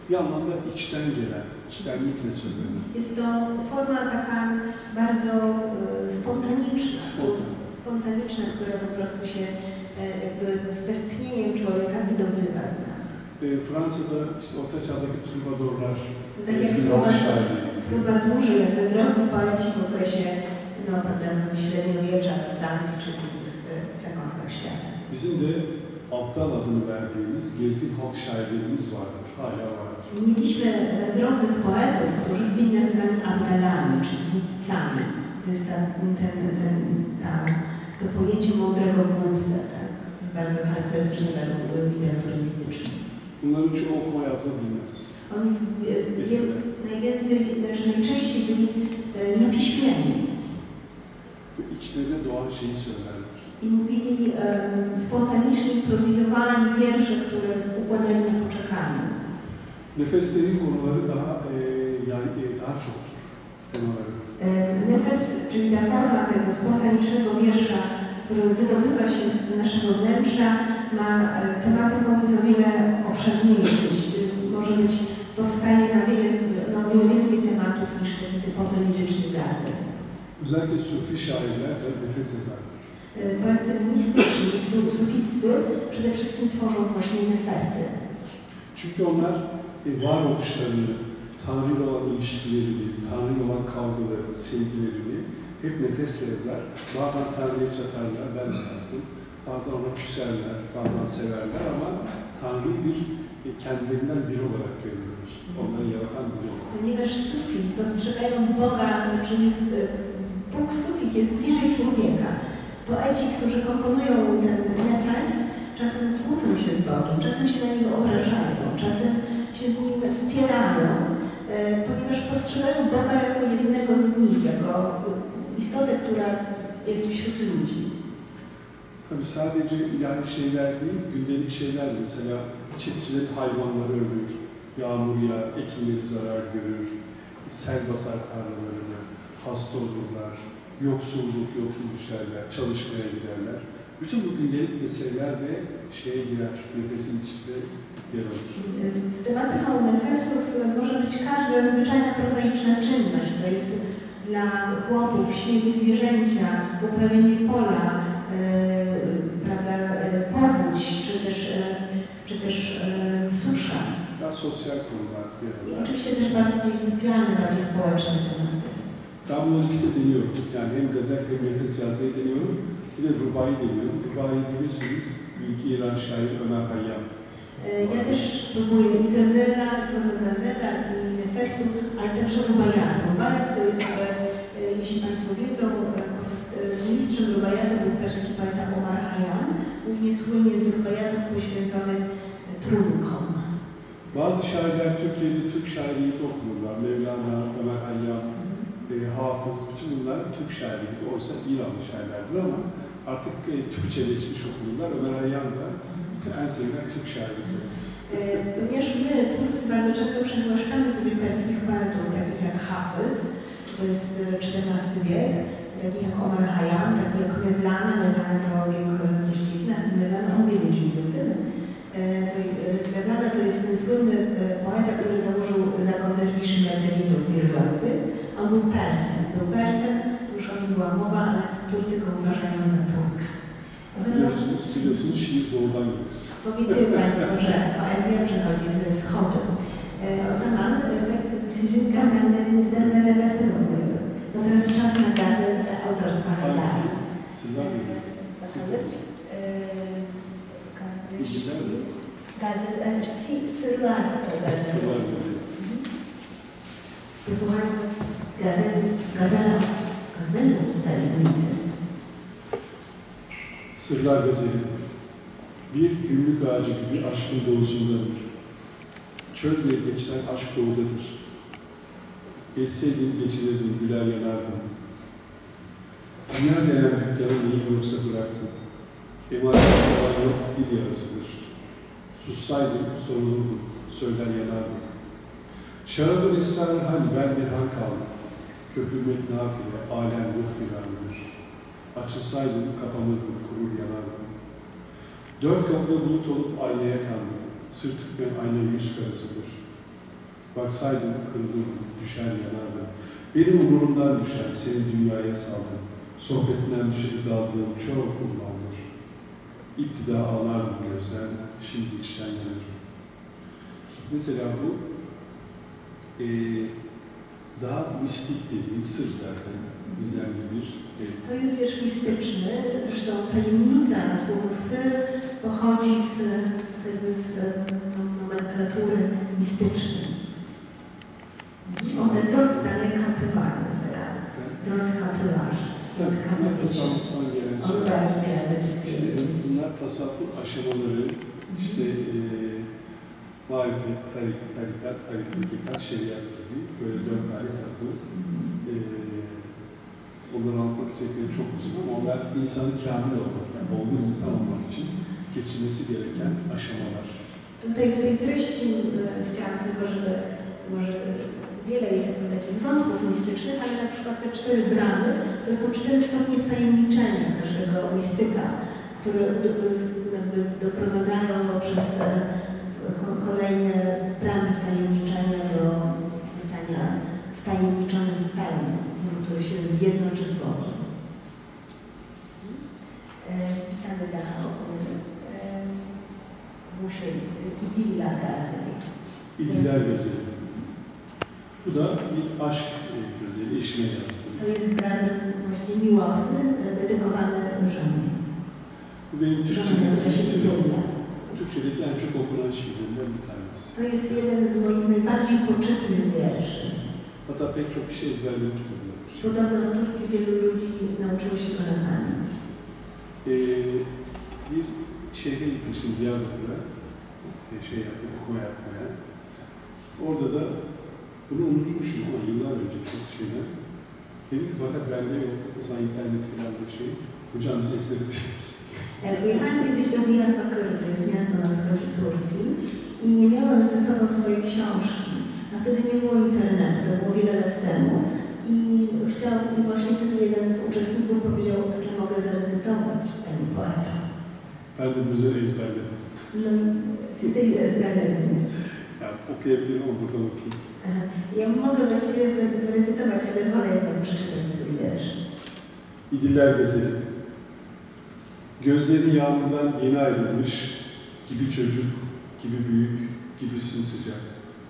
bir anlamda içten gelen, içtenlikle söylenir. Jest to forma taka bardzo e, spontaniczna, Spontan. spontaniczna, która po prostu się e, jakby z westchnieniem człowieka wydobywa z nas. E, Fransa'da işte Orta Çağ'daki trubadorlar, To tak jak ezgi halk truba- şairleri. trubadurzy, jak wędrowni poeci w okresie no, prawda, średniowiecza we Francji czy w innych e, zakątkach świata. Bizim de aptal adını verdiğimiz gezgin halk şairlerimiz vardır, hala vardır. Mieliśmy wędrownych poetów, którzy byli nazywani abdalami, czyli głupcami. To jest ta, ten, ten, ta, to pojęcie mądrego głupca, tak? Bardzo charakterystyczne dla literatury mistycznej. Bunların çoğu okuma yazma bilmez. Oni e, wie, najwięcej, znaczy najczęściej byli e, niepiśmienni Ve içlerinde doğan şeyi söylerler. i mówili e, spontanicznie, improwizowali wiersze, które układali na poczekaniu. Nefeslerin konuları daha e, yani e, daha çoktur. Temaları. E, Nefes, czyli ta forma tego spontanicznego wiersza, który wydobywa się z naszego wnętrza, ma e, tematyką jest o wiele obszerniejszą. E, Może być, powstaje na wiele, no, wiele więcej tematów niż ten typowy liryczny gazel. Özellikle sufi şairler de nefes yazarlar. E, Poecy mistyczni, su- suficcy przede wszystkim tworzą właśnie nefesy. Çünkü onlar e, varoluşlarını, Tanrı ile olan ilişkilerini, Tanrı ile olan kavgalarını, sevgilerini hep nefesle yazar. Bazen Tanrı'ya çatarlar, ben de yazdım. Bazen ona küserler, bazen severler ama Tanrı'yı bir e, kendilerinden biri olarak görürler. Onları yaratan biri olarak. Ponieważ sufi dostrzegają Boga, czyli jest, e, Bóg sufik jest bliżej człowieka. Poeci, którzy komponują ten nefes, czasem kłócą się z Bogiem, czasem się na niego obrażają, czasem się z nim spierają, e, ponieważ postrzegają Boga jako jednego z nich, jako istotę, która jest wśród ludzi. Tabii sadece ilahi şeyler değil, gündelik şeyler de. Mesela çiftçiler hayvanları öldürür, yağmur yağar, ekinleri zarar görür, sel basar tarlalarını, hasta olurlar, yoksulluk, yoksul düşerler, çalışmaya giderler. Bütün bu gündelik meseleler de şeye girer, nefesin içinde yer alır. W tematyką nefesów może być każda zwyczajna prozaiczna czynność. To jest dla chłopów śmiech zwierzęcia, uprawianie pola, e, prawda, e, powódź, czy też, e, czy też e, susza. Daha sosyal konular yer I alır. oczywiście też bardziej socjalne, bardziej społeczne tematy. Ben bunları ikisi de deniyorum. Yani hem gazel hem nefes yazmayı deniyorum. Bir de rubai deniyorum. Rubai bilirsiniz, büyük İran şair Ömer Hayyam. E, Ja też próbuję i gazela, i formy gazela, i nefesu, ale także rubajatu. Rubajat to jest, e, e, jeśli Państwo wiedzą, e, powst- e, mistrzem rubajatu był perski poeta Omar Khayyam, głównie słynie z rubajatów poświęconych e, trunkom. Bazı şairler Türkiye'de Türk şairliği okurlar. Mevlana, Ömer Hayyam, e, Hafız, bütün bunlar Türk şairliği. Oysa İranlı şairlerdir ama artık e, Türkçeleşmiş okurlar. Ömer Hayyam da en sevilen Türk şairi sayılır. E, Ponieważ my, Turcy, bardzo często przywłaszczamy sobie perskich poetów, takich jak Hafez, to jest e, czternasty wiek, takich jak Omar Khayyam, takich jak Mevlana, Mevlana to wiek dziewiętnasty, Mevlana mówili dżinsutyny. Mevlana to jest ten słynny e, poeta, który założył zakon derwiszy Merdewitów w Irlandii. On był Persem. Był Persem, to już o nim była mowa, ale Turcy go uważają za Turka. Biliyorsunuz, biliyorsunuz şiir doğudan gelir. Powiedzcie Państwo, że poezja przychodzi ze wschodu. E, O zaman e, tak sizin gazellerin zdalne nefesy oluyor. To teraz czas na gazel autorstwa Hangisi? Haydari. Sırlar Gazeli. Bakalım. E, kardeş. İlgiler mi? Gazel, e, si- Sırlar to gazel. Sırlar Gazeli. Posłuchajmy gazel, gazela, gazelu tajemnicy. Sırlar Gazeli. Bir gümrük ağacı gibi aşkın doğusundadır. Çöl diye geçen aşk doğudadır. Geçseydim geçilirdim, güler yanardım. Dünya denen dükkanı neyim yoksa bıraktım. Emanet olan yok, dil yarasıdır. Sussaydım, sorulurdum, söyler yanardım. Şarabın esrarı hani ben bir han kaldım. Köpürmek nafile, alem ruh filandır. Açılsaydım, kapanırdım, kurur yanardım. Dört kapıda bulut olup aynaya kandım. Sır tutmayan ayna yüz karasıdır. Baksaydım kırılırdım, düşer yanardım. Benim umurumdan düşer, seni dünyaya saldım. Sohbetinden düşürüp daldığım çok ummandır. İptida ağlardım gözden, şimdi içten yanarım. Mesela bu e, daha mistik dediğim sır zaten bizden bir e, To jest wiersz mistyczny, zresztą tajemnica słowo syr pochodzi z, z, z nomenklatury mistycznej. One dort daleka bywają, dort kapılar, dort bunlar kapılar. tasavvuftan gelen Onu şeyler. belki biraz açıklayabilir İşte miyiz? bunlar tasavvuf aşamaları, işte e, marifet, tarik, tarikat, tarikat, hakikat, şeriat gibi böyle dört tane kapı. E, onları anlatmak için çok uzun ama onlar insanın kamil olmak, yani olgun insan olmak için geçilmesi gereken aşamalar. Tutaj w tej treści e, chciałam tylko, żeby może wiele jest jakby takich wątków mistycznych, ale na przykład te cztery bramy to są cztery stopnie wtajemniczenia każdego mistyka, które jakby doprowadzają poprzez e, kolejne bramy wtajemniczenia do zostania wtajemniczonym w pełni, który się zjednoczy z Bogiem. Witamy Dacha muszę İdiller Gazeli. İdiller Gazeli. Bu da bir aşk gazeli, eşine yansıdı. To jest gazel właściwie miłosny, dedykowany żonie. Bu benim Żona nazywa się Türkçedeki, Idylla. Türkçedeki en çok okunan şiirlerimden bir tanesi. To jest jeden z moich najbardziej poczytnych wierszy. Hatta pek çok kişi ezberlemiş bunlar. Podobno w Turcji wielu ludzi nauczyło się go na pamięć. Ee, bir şehre gitmiştim Diyarbakır'a, e, şey yapmaya, okuma yapmaya. Orada da bunu unutmuşum ama yıllar önce çok şeyden. Dedim ki fakat bende yok, o zaman internet falan bir şey. Hocam biz ezberlemişiz. Pojechałam kiedyś do Diyarbakıru, to jest miasto na wschodzie Turcji, i nie miałam ze sobą swojej książki. A wtedy nie było internetu, to było wiele lat temu. I chciałam, i właśnie wtedy jeden z uczestników powiedział, że mogę zarecytować pani poeta. Ben de bu üzere ezberledim. No, siz de ezberlediniz. Ya, okuyabilirim ama buradan okuyayım. Aha. Ja mogę właściwie zarecytować, ale wolę jednak przeczytać swój wiersz. İdiller Gazeli. Gözleri yağmurdan yeni ayrılmış, gibi çocuk, gibi büyük, gibi sımsıcak.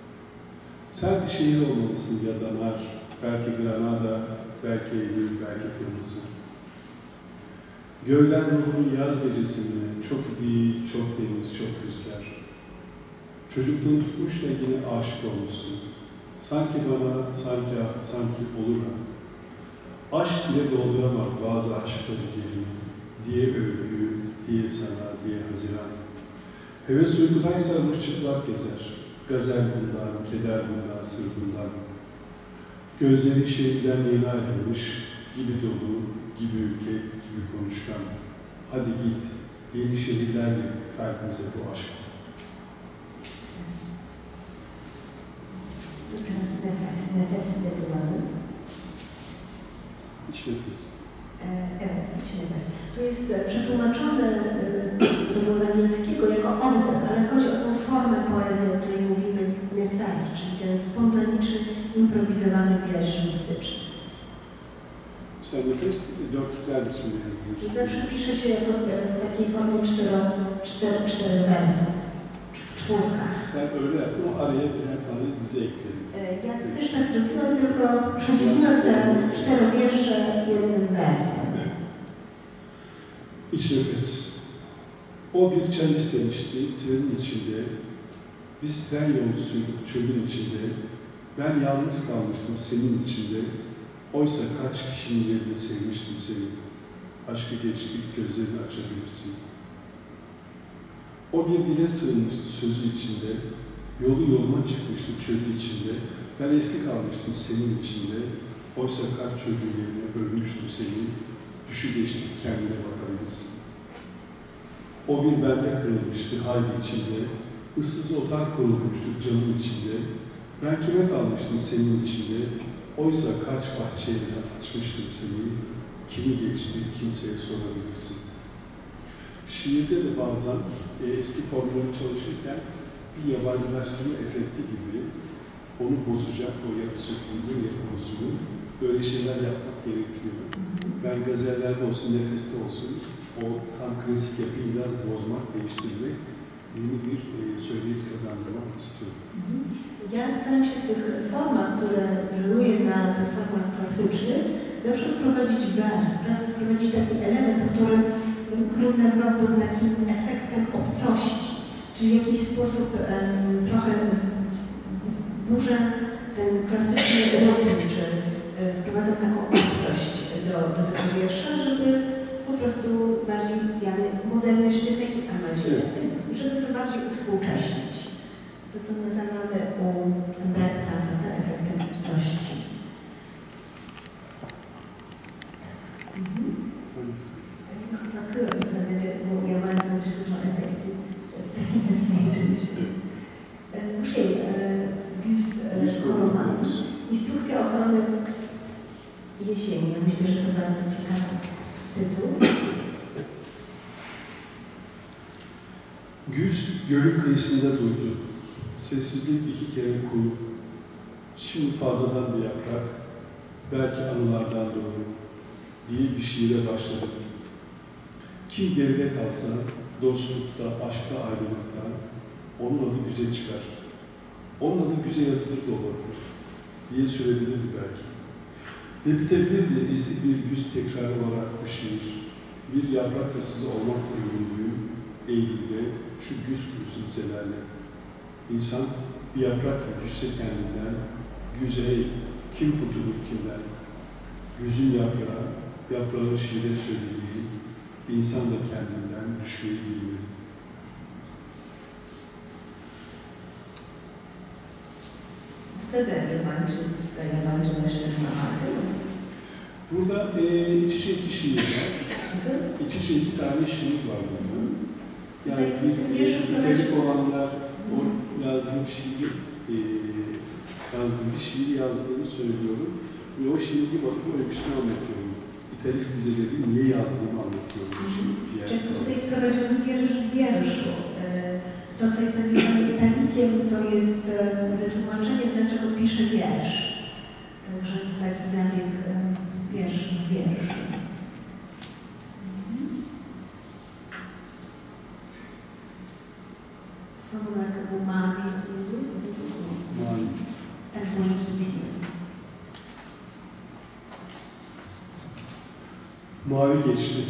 Sen bir şehir olmalısın ya da nar, belki Granada, belki Eylül, belki kırmızı. Gölden ruhun yaz gecesinde çok iyi, çok deniz, çok rüzgar. Çocukluğun tutmuş da yine aşık olmuşsun. Sanki bana, sanki, sanki olur ha. Aşk bile dolduramaz bazı aşkları geliyor. Diye övgü, diye sana, diye haziran. Heves uykudan sarılmış çıplak gezer. Gazel bundan, keder bundan, sır bundan. Gözleri şehirden yeni ayrılmış, gibi dolu, gibi ülke, gibi konuşkan. Hadi git, yeni şehirler yap kalbimize bu aşk. Teraz nefes, nefes wywołany. İç nefes. Evet, iç nefes. Tu jest przetłumaczone, to było z angielskiego, jako oddech, ale chodzi o tą formę poezji, o której mówimy, nefes, czyli ten spontaniczny, improwizowany wiersz mistyczny. Sen nefes dörtlükler biçimde yazılır. I zawsze pisze się jako w takiej formie cztero, cztery, cztery wersów, w czwórkach. Ben öyle yaptım ama araya birer tane dize ekledim. Ja też tak zrobiłam, tylko przedzieliłam te cztery wiersze jednym wersem. İç nefes. O bir çay istemişti trenin içinde. Biz tren yolcusuyduk çölün içinde. Ben yalnız kalmıştım senin içinde. Oysa kaç kişinin yerine sevmiştim seni. Aşkı geçtik, gözlerini açabilirsin. O bir dile sığınmıştı sözü içinde. Yolu yoluma çıkmıştı çölü içinde. Ben eski kalmıştım senin içinde. Oysa kaç çocuğun yerine ölmüştüm seni. Düşü geçtik, kendine bakabilirsin. O bir bende kırılmıştı hayli içinde. Issız otar kurulmuştuk canım içinde. Ben kime kalmıştım senin içinde. Oysa kaç bahçeyle açmıştım seni. Kimi geçti, kimseye sorabilirsin. Şiirde de bazen e, eski formları çalışırken bir yabancılaştırma efekti gibi onu bozacak, o yapısı, kurduğu yapısını, böyle şeyler yapmak gerekiyor. Ben gazellerde olsun, nefeste olsun, o tam klasik yapıyı biraz bozmak, değiştirmek, yeni bir e, söyleyiş kazandırmak istiyorum. Ja staram się w tych formach, które wzoruję na tych formach klasycznych, zawsze wprowadzić warstwę, wprowadzić taki element, który, który nazwałbym takim efektem obcości, czyli w jakiś sposób um, trochę burzę ten klasyczny rytm, czy um, wprowadzam taką obcość do, do tego wiersza, żeby po prostu bardziej, ja moderne sztypek, a bardziej, żeby to bardziej uwspółcześnić. To, co nazywamy u Brechta, prawda, efektem obcości. Chyba kierunek znajdzie, bo ja mam dość dużo efekty takie nadmierze. Muszę Gus Koroman. Instrukcja ochrony jesieni. Ja myślę, że to bardzo ciekawy tytuł. Güz gölün kıyısında durdu. Sessizlik iki kere kuru. Şimdi fazladan bir yaprak, belki anılardan doğru diye bir şiire başladım. Kim geride kalsa dostlukta, aşkta, ayrılıkta onun adı güze çıkar. Onun adı güze yazılır da olabilir diye söyleyebilirdi belki. Ve bitebilirdi eski bir güz tekrarı olarak bu şiir. Bir yaprak hırsızı olmakla yürüdüğüm Eylül'de şu güz kurusu liselerle. İnsan bir yaprak düşse kendinden, güze kim kurtulur kimden? Güzün yaprağı, yaprağın şiire söylediği, insan da kendinden düşmeyi bilmeli. Wtedy Japończy, Japończy mężczyzn ma Burada e, iç içe iki şiir var. İç içe iki tane şiir var burada. Yani bir, bir nitelik olanlar, o yazdığım şiiri, e, yazdığım bir şiiri yazdığını söylüyorum. Ve o şiiri bir bakıp o öyküsünü anlatıyorum. Nitelik dizeleri niye yazdığımı anlatıyorum. Czyli tutaj wprowadziłem wiersz w wierszu. To, co jest napisane italikiem, to jest wytłumaczenie, dlaczego piszę wiersz. Także taki zabieg wiersz w wierszu. Są jak umami, tak błękitnie. Mavi geçti.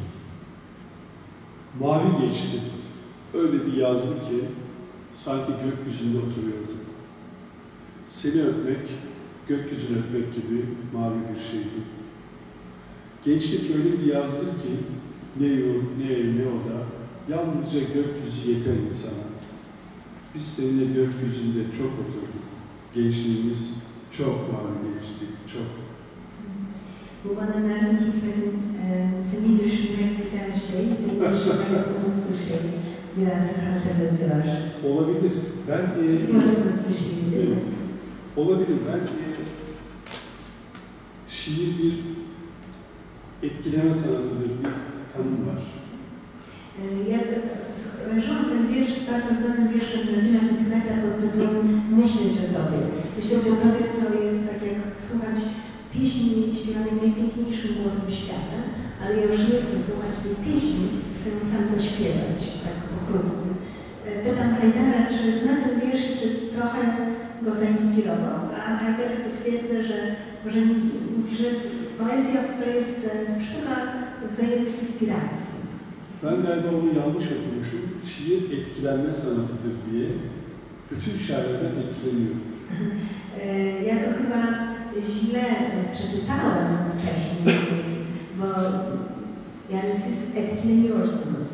Mavi geçti. Öyle bir yazdı ki sanki gökyüzünde oturuyordu. Seni öpmek, gökyüzünü öpmek gibi mavi bir şeydi. Gençlik öyle bir yazdı ki ne yurt, ne ev, ne oda, yalnızca gökyüzü yeter insana. Biz seninle gökyüzünde çok oturduk. Gençliğimiz çok mavi geçti, çok. Bu bana lazım hikmetin seni düşünmek güzel şey, seni düşünmek umutlu şey. Biraz hatırlatıyor. Olabilir. Ben e, Biliyorsunuz bir şey değil mi? Olabilir. Ben e, şiir bir etkileme sanatıdır, bir tanım var. Ja skojarzyłam ten wiersz z bardzo znanym wierszem Nazima Hikmeta pod tytułem Myśleć o Tobie. Myśleć o Tobie to jest tak jak słuchać pieśni śpiewanej najpiękniejszym głosem świata, ale ja już nie chcę słuchać tej pieśni, chcę ją sam zaśpiewać, tak pokrótce. Pytam Hajdara, czy zna ten wiersz i czy trochę go zainspirował, a Hajder potwierdza, że może mówi, że poezja to jest sztuka wzajemnych inspiracji. Ben galiba onu yanlış okumuşum. Şiir etkilenme sanatıdır diye bütün şairlerden etkileniyor. Ja to chyba źle przeczytałem wcześniej, bo ja jest etkileniorsus.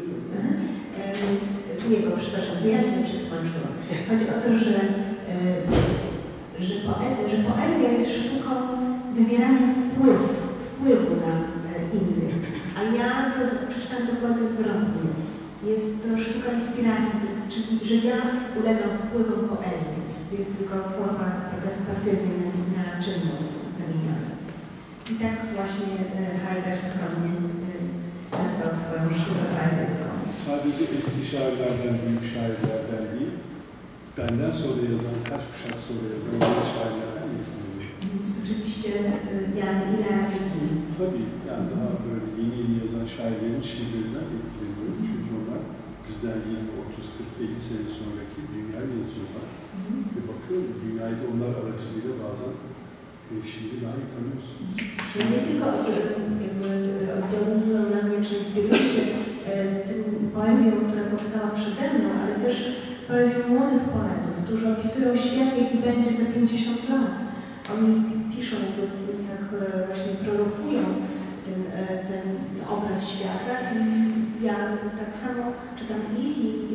Nie, bo przepraszam, to ja źle przetłumaczyłam. Chodzi o to, że, że, poe, że poezja jest sztuką wywierania wpływ, wpływu na innych. A ja to przeczytałam dokładnie odwrotnie. Jest to sztuka inspiracji, czyli że ja ulegam wpływom poezji. To jest tylko forma z pasywnej na, na czynną zamieniona. I tak właśnie Hajdar skromnie nazwał swoją sztukę poetycką. Sadece eski şairlerden, büyük şairlerden değil, benden sonra yazan, kaç kuşak sonra yazan yeni şairlerden etkileniyor. Oczywiście, yani ilerideki. Tabii, yani daha böyle yeni yeni yazan şairlerin şiirlerinden etkileniyorum. Çünkü onlar bizden yirmi, otuz, kırk, elli sene sonraki dünyayı yazıyorlar. Ve bakıyorum, dünyayı da onlar aracılığıyla bazen e, şiiri daha iyi tanıyorsunuz. Ja nie tylko od, jakby, oddziałuję na mnie, czy inspiruję się e, tym poezją, która powstała przede mną, ale też poezją młodych poetów, którzy opisują świat, jaki będzie za pięćdziesiąt lat. Oni piszą, jakby tak e, właśnie prorokują ten, e, ten obraz świata i ja tak samo czytam ich i e,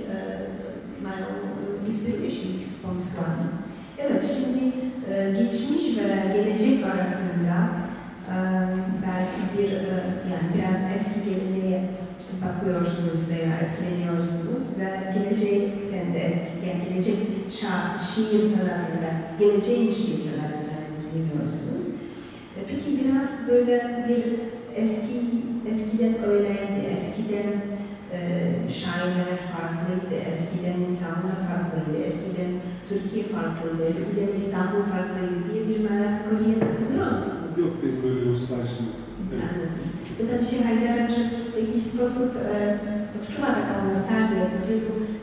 mają, inspiruję się ich pomysłami. Evet, şimdi e, geçmiş ve gelecek arasında e, belki bir e, yani biraz eski geleneğe bakıyorsunuz veya etkileniyorsunuz ve gelecekten de yani gelecek şa şiir sanatında, geleceğin şiir sanatından etkileniyorsunuz. E, peki biraz böyle bir eski eskiden öyleydi, eskiden e, şairler farklıydı, eskiden insanlar farklıydı, eskiden Türkiye farklıydı, eskiden İstanbul farklıydı diye bir melankoliye katılır mısınız? Yok, benim böyle nostaljim yok. Evet. Pytam się Hajdara, czy w jakiś sposób e, odczuwa taką nostalgię od wielu e,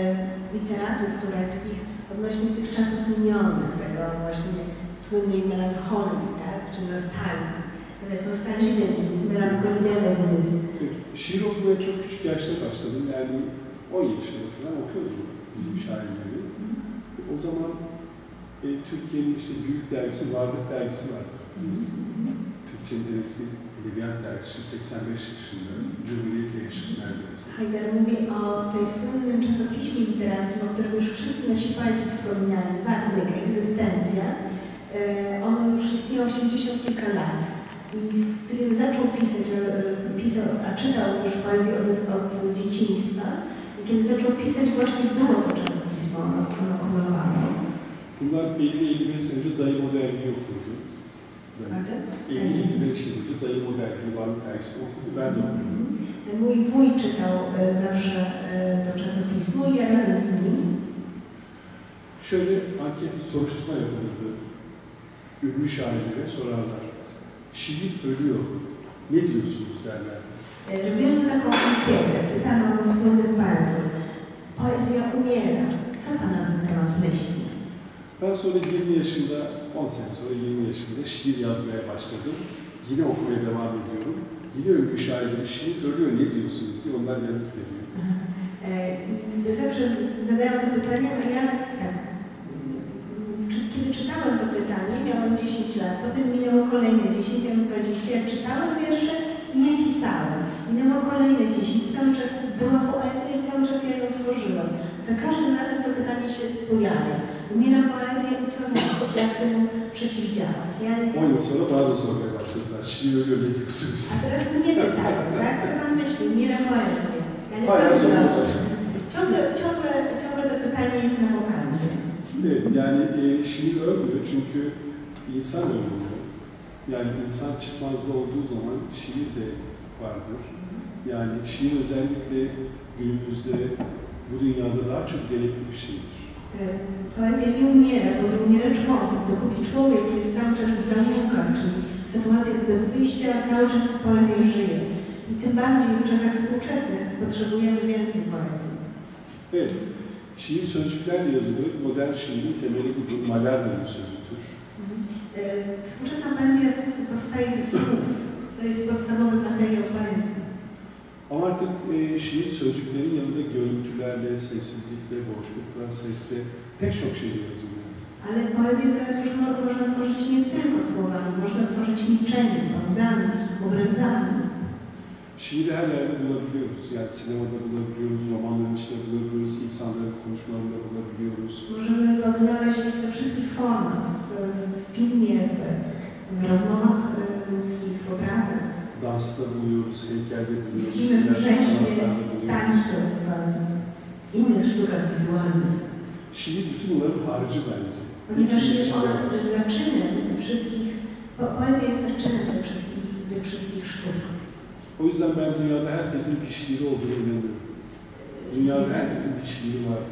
literatów tureckich odnośnie tych czasów minionych, tego właśnie słynnej melancholii, tak, czy nostalgii. Evet, nostalji dediniz, melankoli demediniz. Şiir okumaya çok küçük yaşta başladım. Yani on yaşında falan okuyordum bizim şairleri. O zaman e, Türkiye'nin işte büyük dergisi, Varlık dergisi vardı. Türkiye'nin en eski edebiyat dergisi, seksen beş yaşında, Cumhuriyet Yayışı neredeyse. Hajdar mówi o tej słynnym czasopiśmie literackim, o którym już wszyscy nasi poeci wspominali, Warlyk, Egzystencja. E, ono już istniało osiemdziesiąt kilka lat. I wtedy zaczął pisać, pisał, a czytał już poezję od, od dzieciństwa. I kiedy zaczął pisać, właśnie było to czasopismo, ono, ono kumulowało. Bunlar elli elli beş sene önce Dayı Moderni'yi okuyordu. elli elli beş yıl önce Dayı Moderni, Varlık dergisini okudu, ben de okudum. Mój wuj czytał zawsze to czasopismo i ja razem z nim. Şöyle anket, soruşturma yapılırdı. Ünlü şairlere sorarlar. Şiir ölüyor, ne diyorsunuz derler. Robiono taką ankietę, pytano słynnych poetów. Poezja umiera. Co pan na ten temat myśli? Ben sonra yirmi yaşında, on sene sonra yirmi yaşında şiir yazmaya başladım. Yine okumaya devam ediyorum. Yine ünlü şairlere şiir ölüyor, ne diyorsunuz diye onlar yanıt veriyor. E, zawsze zadają to pytanie, a ja tak, kiedy czytałem to pytanie, miałem dziesięć lat, potem minęło kolejne dziesięć, ja mam dwadzieścia, jak czytałem wiersze i nie pisałem. Minęło kolejne dziesięć, cały czas była poezja i cały czas ja ją tworzyłam. Za każdym razem to pytanie się pojawia. Umiera poezja i co robić, jak temu przeciwdziałać. Ja, on yıl sonra bana da sormaya başladılar. Şiir ölüyor, ne diyorsunuz? a teraz mnie pytają, tak? Co pan myśli? Umiera poezja. Ja nie Hala soruyorlar. ciągle, ciągle, ciągle to pytanie jest na wokandzie. Evet, yani e, şiir ölmüyor çünkü insan ölmüyor. Yani insan çıkmazda olduğu zaman şiir de vardır. Yani şiir özellikle günümüzde bu dünyada daha çok gerekli bir şeydir. Poezja nie umiera, bo nie umiera człowiek. Dopóki człowiek jest cały czas w zaułkach, czyli w sytuacjach bez wyjścia, cały czas poezja żyje. I tym bardziej w czasach współczesnych potrzebujemy więcej poezji. Evet, şiir sözcüklerle yazılır. Modern şiirin temeli budur. Mallarmé'nin sözüdür. Współczesna poezja powstaje ze słów. To jest podstawowy materiał poezji. Ama artık e, şiir sözcüklerin yanında görüntülerle, sessizlikle, boşlukla, sesle pek çok şey yazılıyor. Ale poezję teraz już mo można tworzyć nie tylko słowami, można tworzyć milczeniem, pauzami, obrazami. Şiiri her yerde bulabiliyoruz. Yani sinemada bulabiliyoruz, romanların içinde bulabiliyoruz, insanların konuşmalarında bulabiliyoruz. Możemy go odnaleźć we wszystkich formach, w, w filmie, w, w rozmowach ludzkich, w obrazach. Dansta buluyoruz, heykelde buluyoruz, Widzimy w rzeźbie, w buluyoruz. tańcu, w innych sztukach wizualnych. Şiir bütün bunların harcı bence. Ponieważ jest ona zaczynem wszystkich, po, poezja jest zaczynem tych wszystkich, tych wszystkich sztuk. O yüzden ben dünyada herkesin bir şiiri olduğunu inanıyorum. Dünyada herkesin bir şiiri vardır.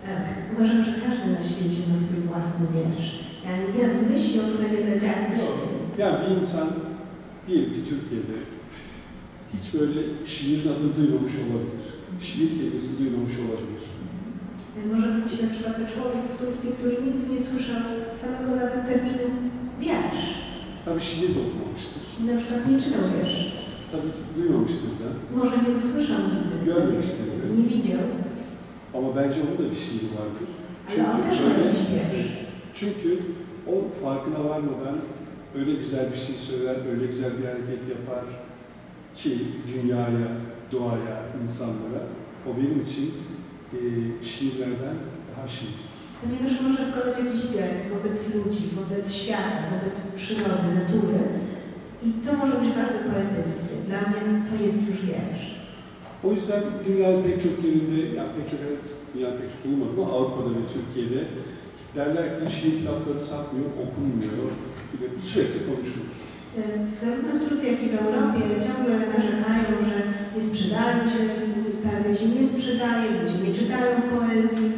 Tak, uważam, że każdy na świecie ma swój własny wiersz. Yani yazmış yoksa yazacakmış. Yani bir insan diyelim ki Türkiye'de hiç böyle şiirin adını duymamış olabilir. Şiir kelimesini duymamış olabilir. Może być na przykład człowiek w Turcji, który nigdy nie słyszał samego nawet terminu wiersz. Tabii şiir de okumamıştır. Na przykład nie czytał wierszy. Tabii ki duymamıştır da. Może nie usłyszał nigdy. Görmemiştir. Nie widział. Ama bence onun da bir şiiri vardır. Ale on też ma jakiś wiersz. Çünkü o farkına varmadan öyle güzel bir şey söyler, öyle güzel bir hareket yapar ki dünyaya, doğaya, insanlara. O benim için e, şiirlerden daha şiir. Ponieważ może wkładać jakiś gest wobec ludzi, wobec świata, wobec przyrody, natury. I to może być bardzo poetyckie. Dla mnie to jest już wiersz. O yüzden dünyanın pek çok yerinde, yani pek çok, dünyanın pek çok olmadı ama Avrupa'da ve Türkiye'de derler ki şiir kitapları satmıyor, okunmuyor, bir de sürekli konuşulur. Zarówno w Turcji, jak i w Europie ciągle narzekają, że nie sprzedają się, poezja się nie sprzedaje, ludzie nie czytają poezji.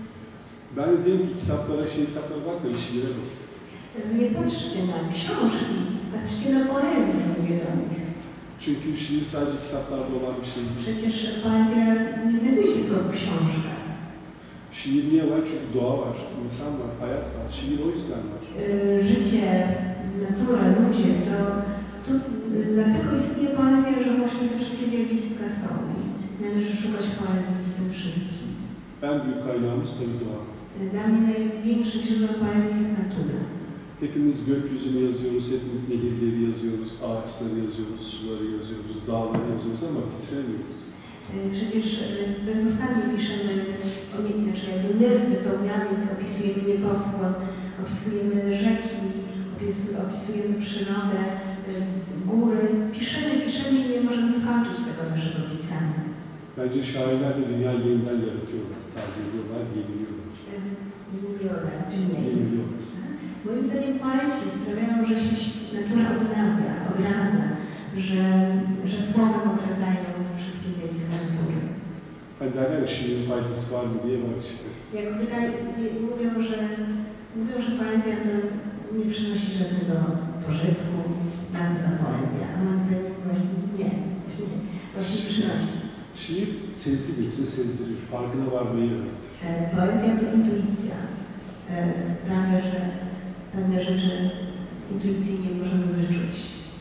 Ben de diyorum ki kitaplara, şiir kitaplara bakmayın, şiire bakın. Nie patrzcie na książki, patrzcie na poezję, mówię do nich. Çünkü şiir sadece kitaplarda olan bir şey değil. Przecież poezja nie znajduje się tylko w książkach. Şiir niye var? Çünkü doğa var, insan var, hayat var. Şiir o yüzden var. Życie, natura, ludzie, to, to dlatego istnieje poezja, że właśnie te wszystkie zjawiska są i należy szukać poezji w tym wszystkim. En büyük kaynağımız tabii doğa. Dla mnie największym źródłem poezji jest natura. Hepimiz gökyüzünü yazıyoruz, hepimiz nehirleri yazıyoruz, ağaçları yazıyoruz, suları yazıyoruz, dağları yazıyoruz ama bitiremiyoruz. Przecież bezustannie piszemy o nie, znaczy jakby my wypełniamy, opisujemy nieboskłon, opisujemy rzeki, opis, opisujemy przyrodę, góry. Piszemy, piszemy i nie możemy skończyć tego naszego pisania. Bence şairler de dünyayı yeniden yaratıyorlar, tazeliyorlar, yeniliyorlar. Yeniliyorlar, czy nie? Yeniliyorlar. Moim zdaniem poeci sprawiają, że się natura odnawia, odradza, że, że słowem odradzają wszystkie zjawiska natury. Hani derler ya şiirin faydası var mı diye var işte. Jak wydaje, mówią, że, mówią, że poezja to nie przynosi żadnego pożytku, na co ta poezja, a moim zdaniem właśnie nie, właśnie nie, właśnie przynosi. Şiir sezgidir, bize sezdirir, farkına varmayı öğretir. Poezja to intuicja. Sprawia, że pewne rzeczy intuicyjnie możemy wyczuć.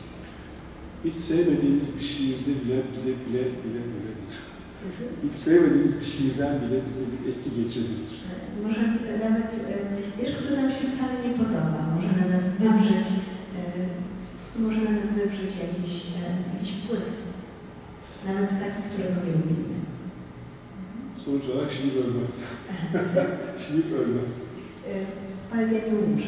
Hiç sevmediğimiz bir şiirde bile bize bile bile bile bize. Hiç sevmediğimiz bir şiirden bile bize bir etki geçirebilir. Może nawet wiersz, który nam się wcale nie podoba, może na nas wywrzeć, może na nas wywrzeć jakiś, jakiś wpływ. Nawet taki, którego nie lubimy. Sonuç olarak şiir ölmez. Şiir ölmez. Poezja nie umrze.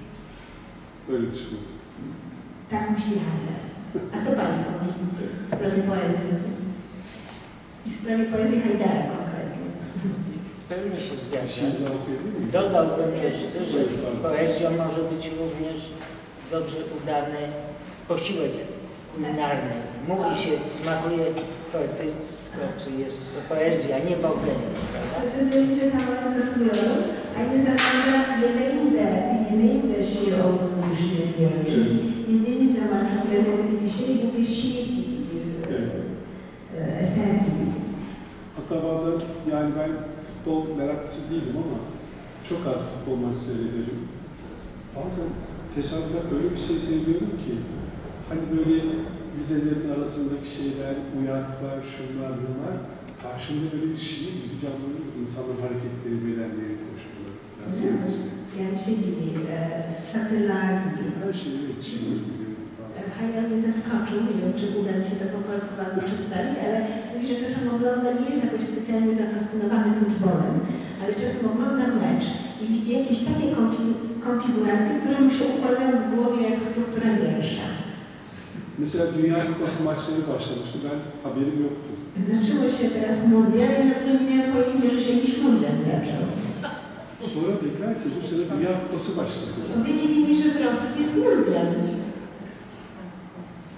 Öyle düşünüyorum. Tak myśli Heidegger. A co Państwo myślicie w sprawie poezji? I w sprawie poezji Heideggera konkretnie? W pełni się zgadzam. Şiirler okuyabilir miyim? Dodałbym jeszcze, że poezją może być również dobrze udany posiłek kulinarny. Mówi się, smakuje poetycko, czy jest to poezja, nie bałganie. Sözlerinize tamamen katılıyorum. Aynı zamanda yemeğin de, yemeğin de şiir olduğunu düşünüyorum. Çünkü yediğimiz zaman çok lezzetli bir şey, bu bir şiir gibi bir Evet. e, eser gibi. Hatta bazen yani ben futbol meraklısı değilim ama çok az futbol maçı seyrederim. Bazen tesadüfen öyle bir şey seyrediyorum ki hani böyle dizelerin arasındaki şeyler, uyanıklar, şunlar, bunlar karşımda böyle bir şiir gibi canlanıyor. İnsanların hareketleri, bedenleri, koşmaları. Yani seyircisi. Yani şey gibi, e, satırlar gibi. Her şey evet, şiir gibi. Hayal mnie zaskoczył, nie wiem, czy uda mi się to po polsku Wam przedstawić, ale mówi, że czasem ogląda, nie jest jakoś specjalnie zafascynowany futbolem, ale czasem ogląda mecz i widzi jakieś takie konfiguracje, które mu się układają w głowie jak struktura wiersza. Mesela Dünya Kupası maçları başlamıştı. Ben haberim yoktu. Zaczęło się teraz mundial i nagle nie miałem pojęcia, że się jakiś mundial zaczął. Sonra dediler ki bu sene Dünya Kupası başladı. Powiedzieli mi, że w Rosji jest mundial. A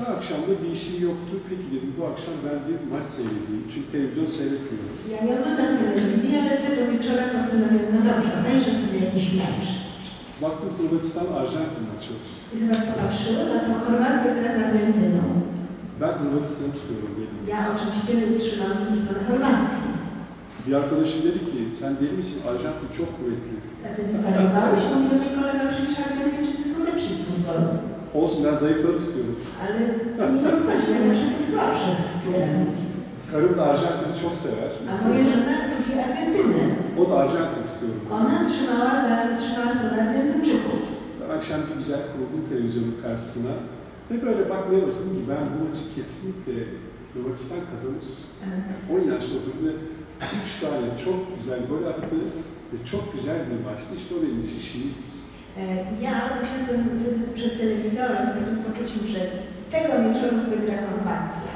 Her akşam da bir işim yoktu. Peki dedim bu akşam ben bir maç seyredeyim. Çünkü televizyon seyretmiyorum. Ja nie oglądam telewizji, ale tego wieczora postanowiłam, no dobrze, obejrzę sobie jakiś mecz. Baktım Hırvatistan-Arjantin maçı var. I zobacz, popatrzyłam, no to Chorwacja gra z Argentyną. Ben Hırvatistan'ı tutuyorum benim. Ja oczywiście trzymam stronę Chorwacji. Bir arkadaşım dedi ki, sen deli misin? Arjantin çok kuvvetli. A ty zwariowałeś? Mówi do mnie kolega, przecież Argentyńczycy są lepsi w futbolu. Olsun ben zayıfları tutuyorum. Ale to mi nie chodzi, ja zawsze tych słabszych wspieram. Karım da Arjantin'i çok sever. A moja żona lubi Argentynę. O da Arjantin tutuyorum. Ona trzymała, za, trzymała stronę Argentyńczyków. Ben akşam bir güzel kurdum televizyonun karşısına. Ve böyle bakmaya başladım ki ben bu maçı kesinlikle Hırvatistan kazanır. O inançla oturdum ve üç tane çok güzel gol attı ve çok güzel bir maçtı. İşte o benim için şiir. Ja usiadłem wtedy przed telewizorem z takim poczuciem, że tego wieczoru wygra Chorwacja.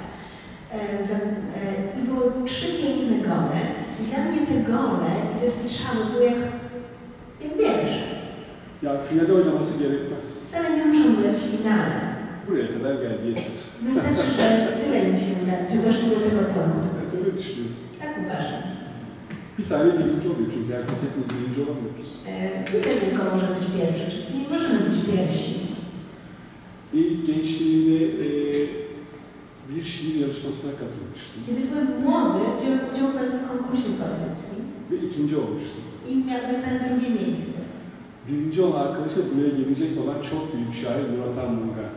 I były trzy piękne gole. I dla mnie te gole i te strzały były jak, jak wiersze. Ya finale oynaması gerekmez. Wcale nie muszą grać w finale. Buraya kadar geldi yeter. Wystarczy, że tyle im się uda, że doszli do tego punktu. Evet öyle düşünüyorum. Tak uważam. Bir tane birinci oluyor çünkü herkes hepimiz birinci olamıyoruz. Jeden tylko może być pierwszy, wszyscy nie możemy być pierwsi. İ gençliğimde e, bir şiir yarışmasına katılmıştım. Kiedy byłem młody, wziąłem udział w pewnym konkursie poetyckim Ve ikinci olmuştum. i miał- dostałem drugie miejsce. Birinci olan arkadaşa buraya gelecek olan çok büyük şair Murat Anmunga.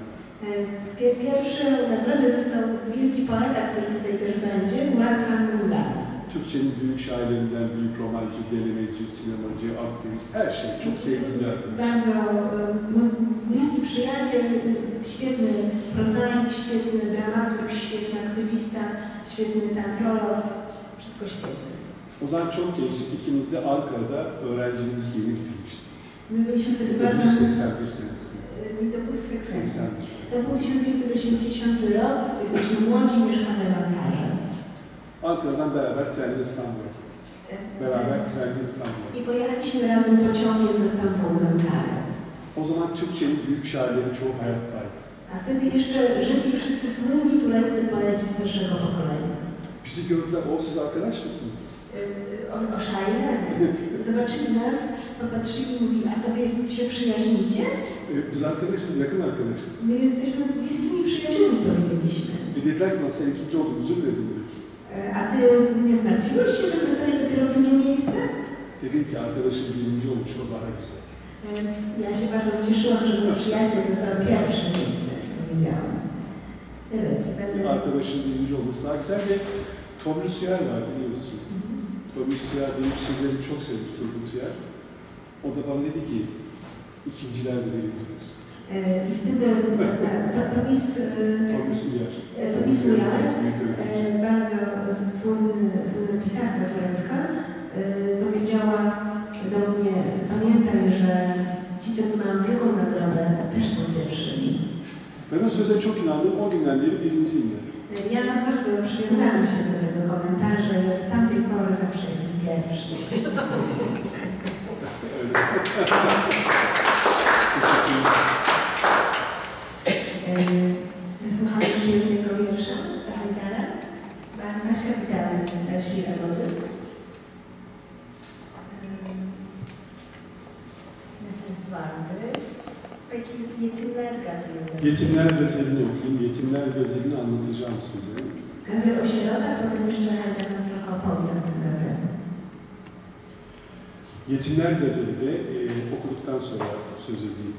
Pie- Pierwszą nagrodę dostał wielki poeta, który tutaj też będzie, Murat Hanmunga. Türkçenin büyük şairlerinden büyük romancı, denemeci, sinemacı, aktivist, her şey. Çok sevdiğim bir arkadaş. Bardzo e, mój bliski przyjaciel, świetny prozaik, świetny dramaturg, świetny aktywista, świetny teatrolog, wszystko świetne. O zaman çok gençtik. İkimiz de Ankara'da öğrenciliğimiz yeni bitirmiştik. My byliśmy wtedy bardzo... dokuz yüz seksen bir senesinde. e, dokuz seksen. seksen bir. To był tysiąc dziewięćset osiemdziesiąty rok, jesteśmy młodzi, mieszkamy w Ankarze. Ankara'dan beraber trenle İstanbul'a gittik. Beraber trenle İstanbul'a. I pojechaliśmy razem pociągiem do Stambułu z Ankary. O zaman Türkçenin büyük şairleri çoğu hayattaydı. A wtedy jeszcze żyli wszyscy słynni tureccy poeci starszego pokolenia. Bizi gördüler, o siz arkadaş mısınız? Yy, O, o szajnie. Zobaczyli nas, popatrzyli i mówili, a to wy jest, się przyjaźnicie? E, Biz arkadaşız, yakın arkadaşız. My jesteśmy bliskimi przyjaciółmi, powiedzieliśmy. E dediler ki, sen ikinci oldun, üzülme dedim. Yy, A ty nie zmartwiłeś się, że dostałeś dopiero drugie miejsce? Dedim ki arkadaşım birinci olmuş, o daha güzel. Yy, Ja się bardzo cieszyłam, że mój przyjaciel dostał pierwsze miejsce, powiedziałam. Evet, będę... Arkadaşım birinci olması daha güzel ve Tomris Uyar var biliyorsun. Tomris Uyar benim şiirlerimi çok sevmiş, Turgut Uyar. O da bana dedi ki, ikinciler de birincidir. Yy, I wtedy e, to, to mis, e, Tomris Uyar. to mis Ujal, Büyük öğrenci. e, bardzo słynny, słynna pisarka turecka, e, powiedziała do mnie, pamiętaj, że ci, co tu mają drugą nagrodę, też są pierwszymi. Ben o söze çok inandım, o günden beri birinciyim yani. Ja bardzo przywiązałam się do tego komentarza i od tamtej pory zawsze jestem pierwszy. Öyle. E, Wysłuchamy jeszcze jednego wiersza Hajdara. Masz kapitałem Rashida Wody. Nefes vardı. Peki yetimler gazetesi. Yetimler Gazeli'ni okuyayım. Yetimler Gazeli'ni anlatacağım size. Gazel o sierota, potem jeszcze Hajdar nam trochę opowie o tym gazelu. Yetimler Gazeli'de e, okuduktan sonra söz edeyim.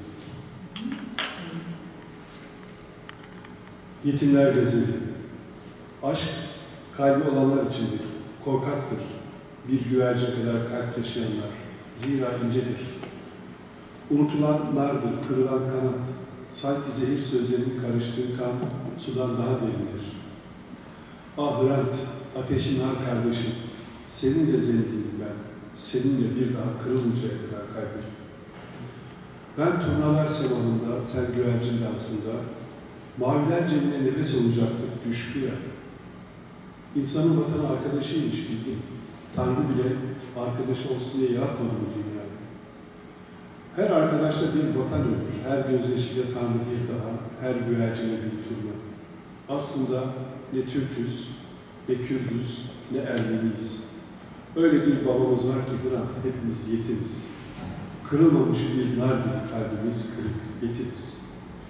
Yetimler Gazeli. Aşk, kalbi olanlar içindir. Korkaktır. Bir güvercin kadar kalp yaşayanlar. Zira incedir. Unutulanlardır, kırılan kanat. Sanki zehir sözlerinin karıştığı kan, sudan daha derindir. Ah Hrant, ateşin har kardeşim. Seninle zengindim ben. Seninle bir daha kırılıncaya kadar kalbim. Ben turnalar sevanında, sen güvercin dansında. Maviler cebine nefes olacaktık, düştü ya. İnsanın vatanı arkadaşıymış bildim. Tanrı bile arkadaşı olsun diye yaratmadı bu dünyayı. Her arkadaşla bir vatan ölür. her gözyaşıyla Tanrı bir daha, her güvercine bir turna. Aslında ne Türk'üz, ne Kürdüz, ne Ermeniyiz. Öyle bir babamız var ki Hrant, hepimiz yetimiz. Kırılmamış bir nar gibi kalbimiz kırık, yetimiz.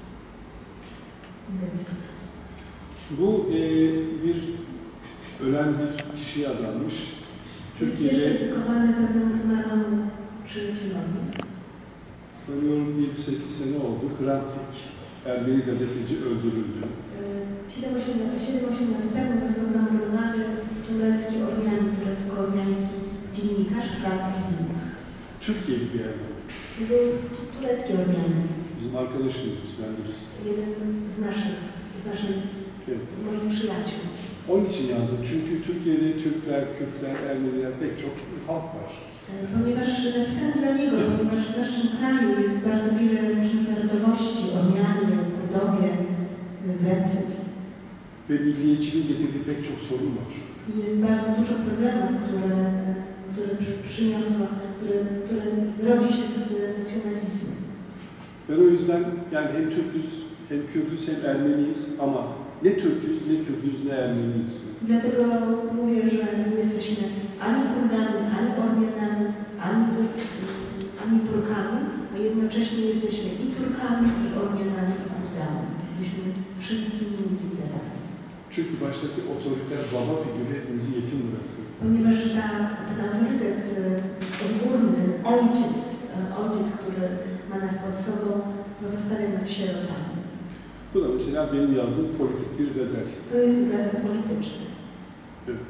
Evet. Bu e, bir ölen bir kişiye adanmış. Türkiye'de Wychowane pewną zmarłą przyjacielowi. sanıyorum yedi sekiz sene oldu. Hrant Dink, Ermeni gazeteci öldürüldü. siedem osiem lat temu został zamordowany turecki Ormianin, turecko-ormiański dziennikarz Hrant Dink. Türkiye'li bir Ermeni. Był tu- turecki Ormianin, Bizim arkadaşımız biz, Menderes. jeden z naszych, z naszych Evet. moich przyjaciół. Onun için yazdım. Çünkü Türkiye'de Türkler, Kürtler, Ermeniler pek çok halk var. Ponieważ napisałem dla niego, ponieważ w naszym kraju jest bardzo wiele różnych narodowości, Ormianie, Kurdowie, Grecy. Ve milliyetçiliğin getirdiği pek çok sorun var. I jest bardzo dużo problemów, które, które przy- przyniosło, które, które rodzi się z nacjonalizmu. Ben o yüzden yani hem Türk'üz, hem Kürt'üz, hem Ermeniyiz ama ne Türk'üz, ne Kürt'üz, ne Ermeniyiz. Dlatego mówię, że nie jesteśmy ani Kurdami, ani Ormianami, ani, ani Turkami, a jednocześnie jesteśmy i Turkami, i Ormianami, i Kurdami. Jesteśmy wszystkimi nimi zarazem. Çünkü baştaki otoriter baba figürü hepimizi yetim bırakıyor. Ponieważ ta, ten autorytet, ten górny, ten ojciec, ojciec, który ma nas pod sobą, pozostawia nas sierotami. Bu da mesela benim yazdığım politik bir gazel. To jest gazet polityczny. Evet.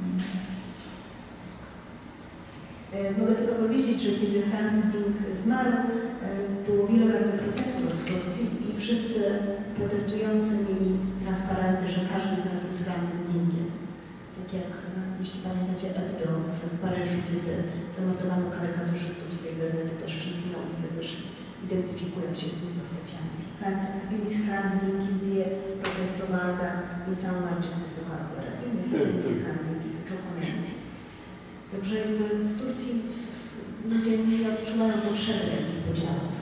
E, Mogę tylko powiedzieć, że kiedy Hrant Dink zmarł, e, było wiele bardzo protestów w Turcji i wszyscy protestujący mieli transparenty, że każdy z nas jest Hrantem Dinkiem. Tak jak, e, jeśli pamiętacie, Hebdo w, w Paryżu, kiedy zamordowano karykaturzystów z tej gazety, też wszyscy na ulicę wyszli, identyfikując się z tymi postaciami. Hrant, więc Hrant Dink zdje protestowała i sam marczyk te są kooperatywy, więc Hrant Dink są czołkami. Także jakby w Turcji ludzie nie odczuwają potrzeby takich podziałów.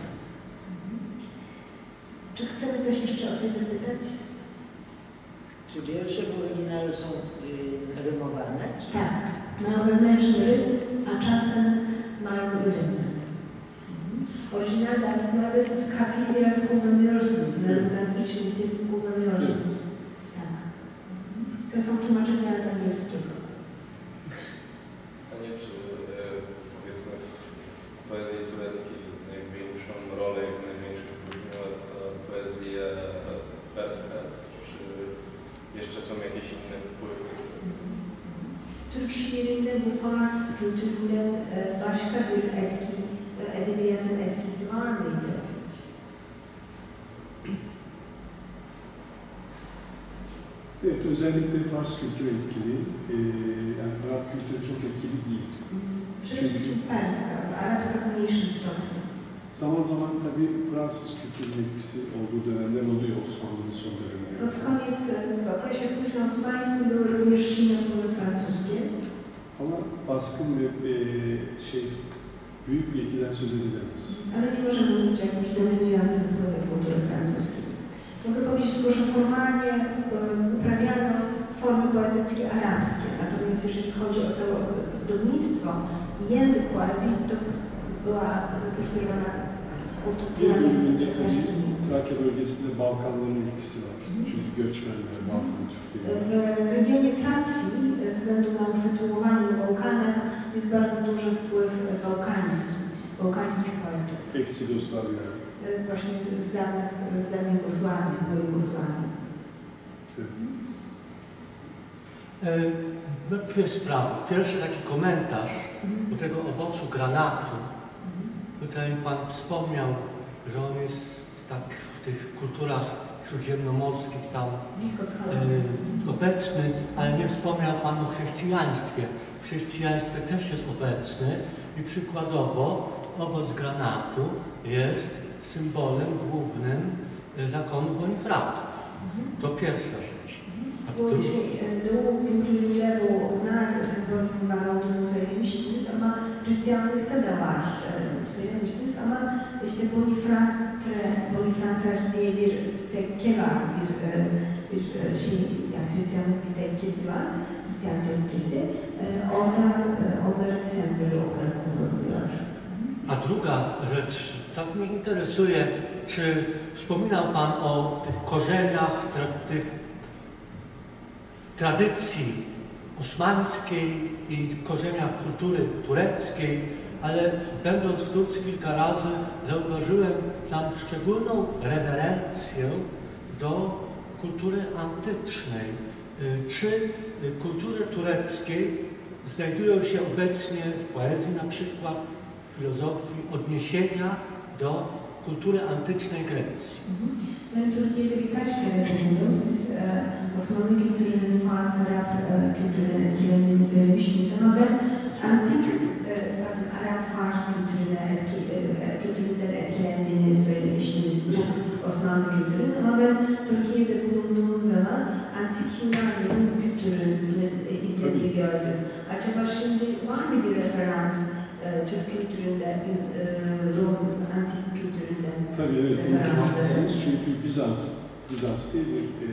Czy chcemy coś jeszcze o coś zapytać? Czy wiersze w oryginale są y, rymowane? Czy... Tak, mają wewnętrzny rym, a czasem mają i rymy. Oryginal das Nades ist Kaffeebiers Gouverneursus, nazywamy typ Gouverneursus. Tak. To są tłumaczenia z angielskiego. A nie, czy e, powiedzmy w poezji tureckiej największą rolę, jak największą wpływ to poezję perską, czy jeszcze są jakieś inne wpływy? Türk şiirinde bu Fars kültüründen e, başka bir etki, e, edebiyatın etkisi var mıydı? Evet, özellikle Fars kültürü etkili. Ee, yani Arap kültürü çok etkili değil. Przede wszystkim perska, arabska w mniejszym stopniu. Zaman zaman tabii Fransız kültürünün etkisi olduğu dönemler oluyor Osmanlı'nın son dönemlerinde. Pod koniec, e, w okresie późnoosmańskim były również silne wpływy francuskie, Ama baskın ve e, şey büyük bir etkiden söz edilemez. ale nie możemy mówić o jakimś dominującym wpływie kultury francuskiej. Mogę powiedzieć tylko, że formalnie e, uprawiano formy poetyckie arabskie, natomiast jeżeli chodzi o całe zdobnictwo i język poezji, to była inspirowana Bir kulturami bölümünde tabii perskimi. Trakya bölgesinde Balkanların etkisi var. Çünkü göçmenler, Balkan Türkleri. W regionie Tracji, ze względu na usytuowanie na Bałkanach, jest bardzo duży wpływ bałkański, bałkańskich poetów. Eksiloslar yani. E, Właśnie z dawnych, z dawnej Jugosławii, z byłej Jugosławii. E, No, dwie sprawy. Pierwszy taki komentarz do tego owocu granatu. Tutaj Pan wspomniał, że on jest tak w tych kulturach śródziemnomorskich tam Blisko e, wschodniej. obecny, ale nie wspomniał Pan o chrześcijaństwie. W chrześcijaństwie też jest obecny i przykładowo owoc granatu jest symbolem głównym e, zakonu Bonifratów. To pierwsza rzecz. A Było dru- dzisiaj utilizeru na symbolem narodu Zajemściny, sama Christianek Tadałach Zajemściny, sama işte Bonifrat Bonifantach diye bir tekke var, bir, bir şey, yani Hristiyanlık bir tekkesi var, Hristiyan tekkesi. Orada onların sembolü olarak kullanılıyor. A druga rzecz, tak mnie interesuje, czy wspominał Pan o tych korzeniach, tra tych tradycji osmańskiej i korzeniach kultury tureckiej, ale będąc w Turcji kilka razy zauważyłem tam szczególną rewerencję do kultury antycznej. Czy kultury tureckiej znajdują się obecnie w poezji na przykład, w filozofii odniesienia do kultury antycznej Grecji? Ben Türkiye'de birkaç kere bulundum. Siz e, Osmanlı kültürünün Fars, Arap e, kültüründen etkilendiğini söylemiştiniz ama ben antik, e, bakın Arap, Fars kültürüne etki, e, kültüründen etkilendiğini söylemiştiniz. Bu Osmanlı kültürünün ama ben Türkiye'de bulunduğum zaman antik Yunan'ın kültürünün e, izlerini gördüm. Acaba şimdi var mı bir referans e, Türk kültüründen, e, Rum antik kültüründen? Tabii evet, bunu haklısınız çünkü Bizans, Bizans diye bir, e,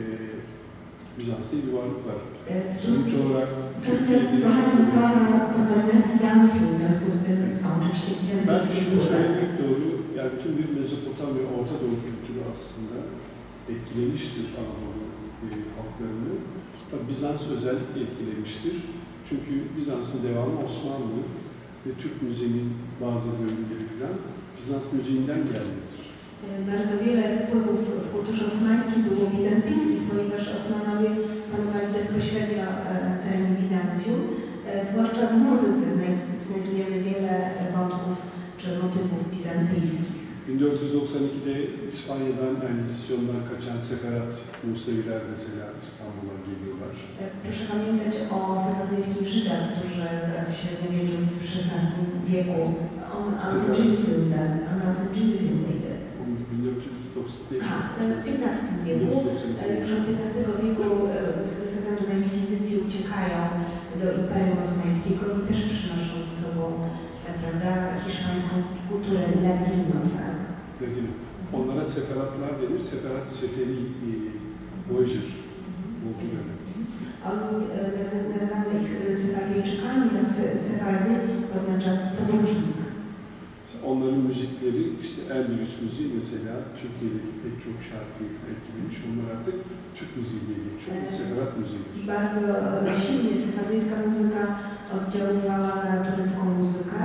Bizans diye bir varlık var. Evet, Sonuç olarak Turcja stworzona została podobnie Bizancjum, w związku z tym są oczywiście belki bizancjskie şunu kultury. söylemek doğru, yani tüm bir Mezopotamya, Orta Doğu kültürü aslında etkilemiştir Anadolu e, halklarını. Tabii Bizans özellikle etkilemiştir. Çünkü Bizans'ın devamı Osmanlı ve Türk müziğinin bazı bölümleri falan Bizans müziğinden gelmektedir. Bardzo wiele wpływów w kulturze osmańskiej było bizantyjskich, ponieważ Osmanowie panowali bezpośrednio na terenie Bizancjum. Zwłaszcza w muzyce znajdujemy wiele wątków czy motywów bizantyjskich. bin dört yüz doksan iki'de İspanya'dan, Engizisyon'dan kaçan Seferat Museviler mesela İstanbul'a geliyorlar. Proszę pamiętać o sefaryjskich Żydach, którzy w średniowieczu w szesnastym wieku on antyczyzmem, antyczyzmem bin dört yüz doksan beş w piętnastym wieku, już od piętnastego wieku ze względu na inkwizycję uciekają do Imperium Osmańskiego i też przynoszą ze sobą, prawda, hiszpańską kulturę latino, tak? Latino. Onlara seferatlar denir. Seferat seferi e, voyager, yolcu demek. Oni, nazywamy ich Sefaryjczykami, a Sefardy oznacza podróżnik. Onların müzikleri, işte Endülüs müziği mesela Türkiye'deki pek çok şarkıyı etkilemiş. Onlar artık Türk müziği diye geçiyor. Seferat müziğidir. Bardzo silnie sefaryjska muzyka oddziaływała na turecką muzykę.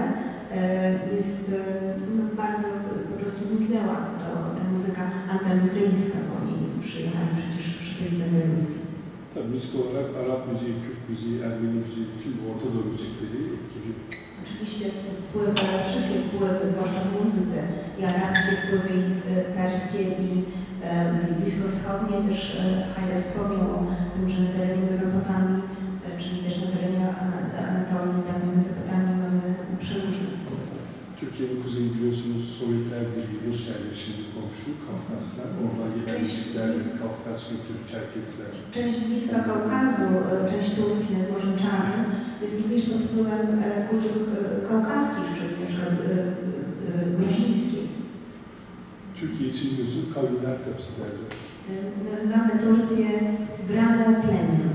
Jest no, bardzo po prostu wniknęła to, ta muzyka andaluzyjska, bo oni przyjechali przecież przybyli z Andaluzji. Tabii müzik olarak Arap müziği, Kürt müziği, Ermeni müziği, bütün bu Orta Doğu müzikleri etkili. Oczywiście wpływy, wszystkie wpływy, zwłaszcza w muzyce, i arabskie wpływy, i perskie, i e, bliskowschodnie. Też e, Hajdar wspomniał o tym, że na terenie Mezopotamii, e, czyli też na terenie Anatolii, dawnej Mezopotamii mamy przeróżne wpływy. Türkiye'nin kuzeyi biliyorsunuz Sovyetler Birliği, Rusya ile şimdi komşu, Kafkaslar, oradan gelen müzikler, Kafkas kültürü, Çerkesler. Część bliska Kaukazu, część Turcji nad Morzem Czarnym jest również pod wpływem kultur kaukaskich, czyli na przykład gruzińskiej. Türkiye için biliyorsun kavimler kapısı derler. Nazywamy Turcję bramą plemion.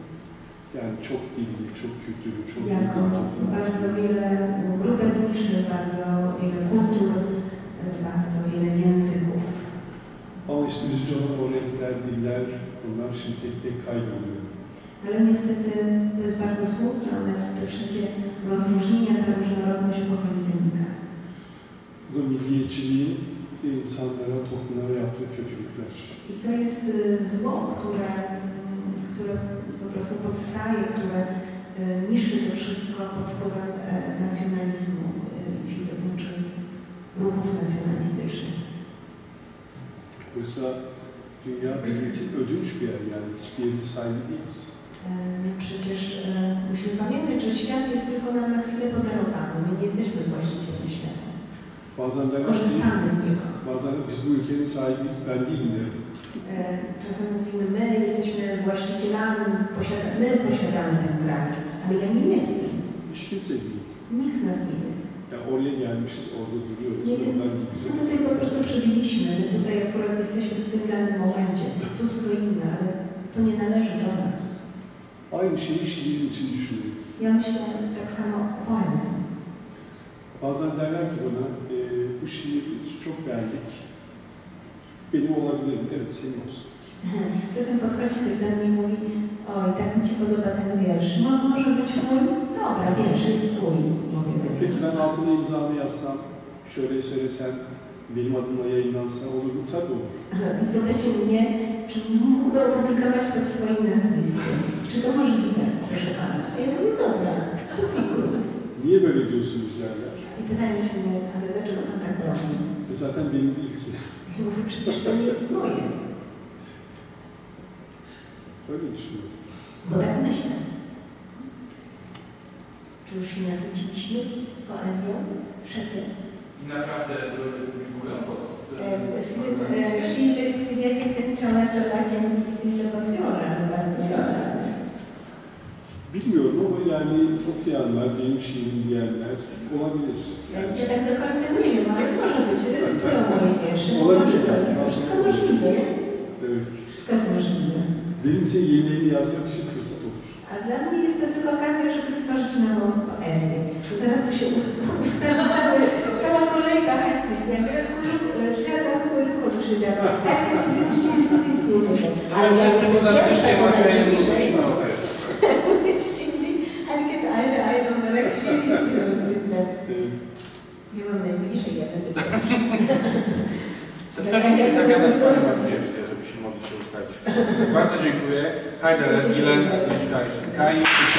Yani çok dilli, çok kültürlü, çok Jako bardzo wiele grup etnicznych, bardzo wiele kultur, bardzo wiele języków. Ama işte üzücü olan o renkler, diller, onlar şimdi tek tek kayboluyor. Ale niestety to jest bardzo smutne, one, te wszystkie rozróżnienia, ta różnorodność powoli znika. Bu da milliyetçiliğin insanlara, toplumlara yaptığı kötülükler. I to jest zło, które, które po prostu powstaje, które niszczy to wszystko pod wpływem nacjonalizmu, znaczy ruchów nacjonalistycznych. Oysa dünya bizim için ödünç bir yer, yani hiçbir yerin sahibi değiliz. My przecież musimy pamiętać, że świat jest tylko nam na chwilę podarowany. My nie jesteśmy właścicielem świata. Bazen derler ki, Korzystamy z niego. bazen biz bu ülkenin sahibiyiz, ben değilim derim. Czasem mówimy, my jesteśmy właścicielami, posiada, my posiadamy ten kraj, ale ja nie jestem. Hiç kimse değil. Nikt z nas nie jest. Yani oraya gelmişiz, orada duruyoruz. Nie jest, Oradan my gideceğiz. tutaj po prostu przebiliśmy, my tutaj akurat jesteśmy w tym danym momencie. Tu stoimy, ale to nie należy do nas. Aynı şeyi şiir için düşünüyorum. Ja myślę tak samo o poezji. Bazen derler ki bana, e, bu şiiri çok beğendik. Benim olabilir mi? Evet, senin olsun. Czasem podchodzi ktoś do mnie i mówi, oj, tak mi się podoba ten wiersz. Mo, może być mój? Dobra, wiersz jest twój. Mówię do Peki niego. ben altına imzamı yazsam, şöyle söylesem, benim adımla yayınlansa olur mu? Tabii olur. I pyta się mnie, czy mógłby opublikować pod swoim nazwiskiem. Czy to możliwe, proszę pana? Ja mówię, dobra, publikuj. Niye böyle diyorsunuz derler. I pytają się mnie, ale dlaczego pan tak robi? E zaten benim değil ki. Ja mówię, przecież to nie jest moje. Öyle düşünüyorum. Bo tak myślę. Czy już się nasyciliśmy poezją? Szepie. I naprawdę publikują pod... Şiir gerçekten çalar çalarken ikisiyle basıyorlar mı bastırıyorlar? Bilmiyorum ama yani okuyanlar, benim şiirim diyenler olabilir. Yani, Ja tak do końca nie wiem, ale może być. Recytują moje wiersze. Olabilir. Może to jest wszystko możliwe, nie? evet. Wszystko jest możliwe. Benim için yenilerini yazmak için fırsat olur. A dla mnie jest to tylko okazja, żeby stworzyć nową poezję. To zaraz tu się ustawi cały, cała kolejka chętnych. Jak teraz każda tylko przyjdzie. Jak jest istnieje. Ale wszyscy poza śmieszkiem Machrejem musimy oferać. Şimdi herkes ayrı ayrı olarak şiir istiyoruz sizden. Evet. Nie mam najbliżej, ja będę To też musi zagadać Panią Agnieszkę, żebyśmy mogli się ustawić. Bardzo dziękuję. Hajder, Gilen, Agnieszka i Szynkań.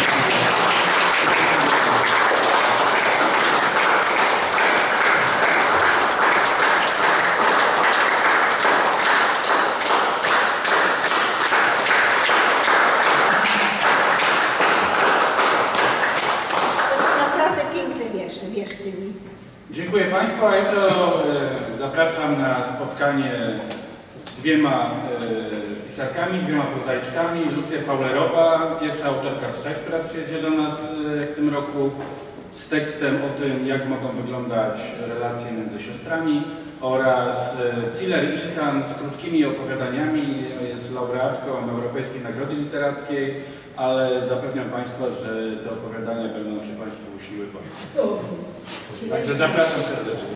Naprawdę piękne wiersze, wierzcie mi. Dziękuję Państwu, a jutro e, zapraszam na spotkanie z dwiema e, pisarkami, dwiema prozaiczkami. Lucja Faulerowa, pierwsza autorka z Czech, która przyjedzie do nas e, w tym roku z tekstem o tym, jak mogą wyglądać relacje między siostrami, oraz e, Ciller Ilhan z krótkimi opowiadaniami. Jest laureatką Europejskiej Nagrody Literackiej, ale zapewniam Państwa, że te opowiadania będą się Państwu śniły po. Także zapraszam serdecznie.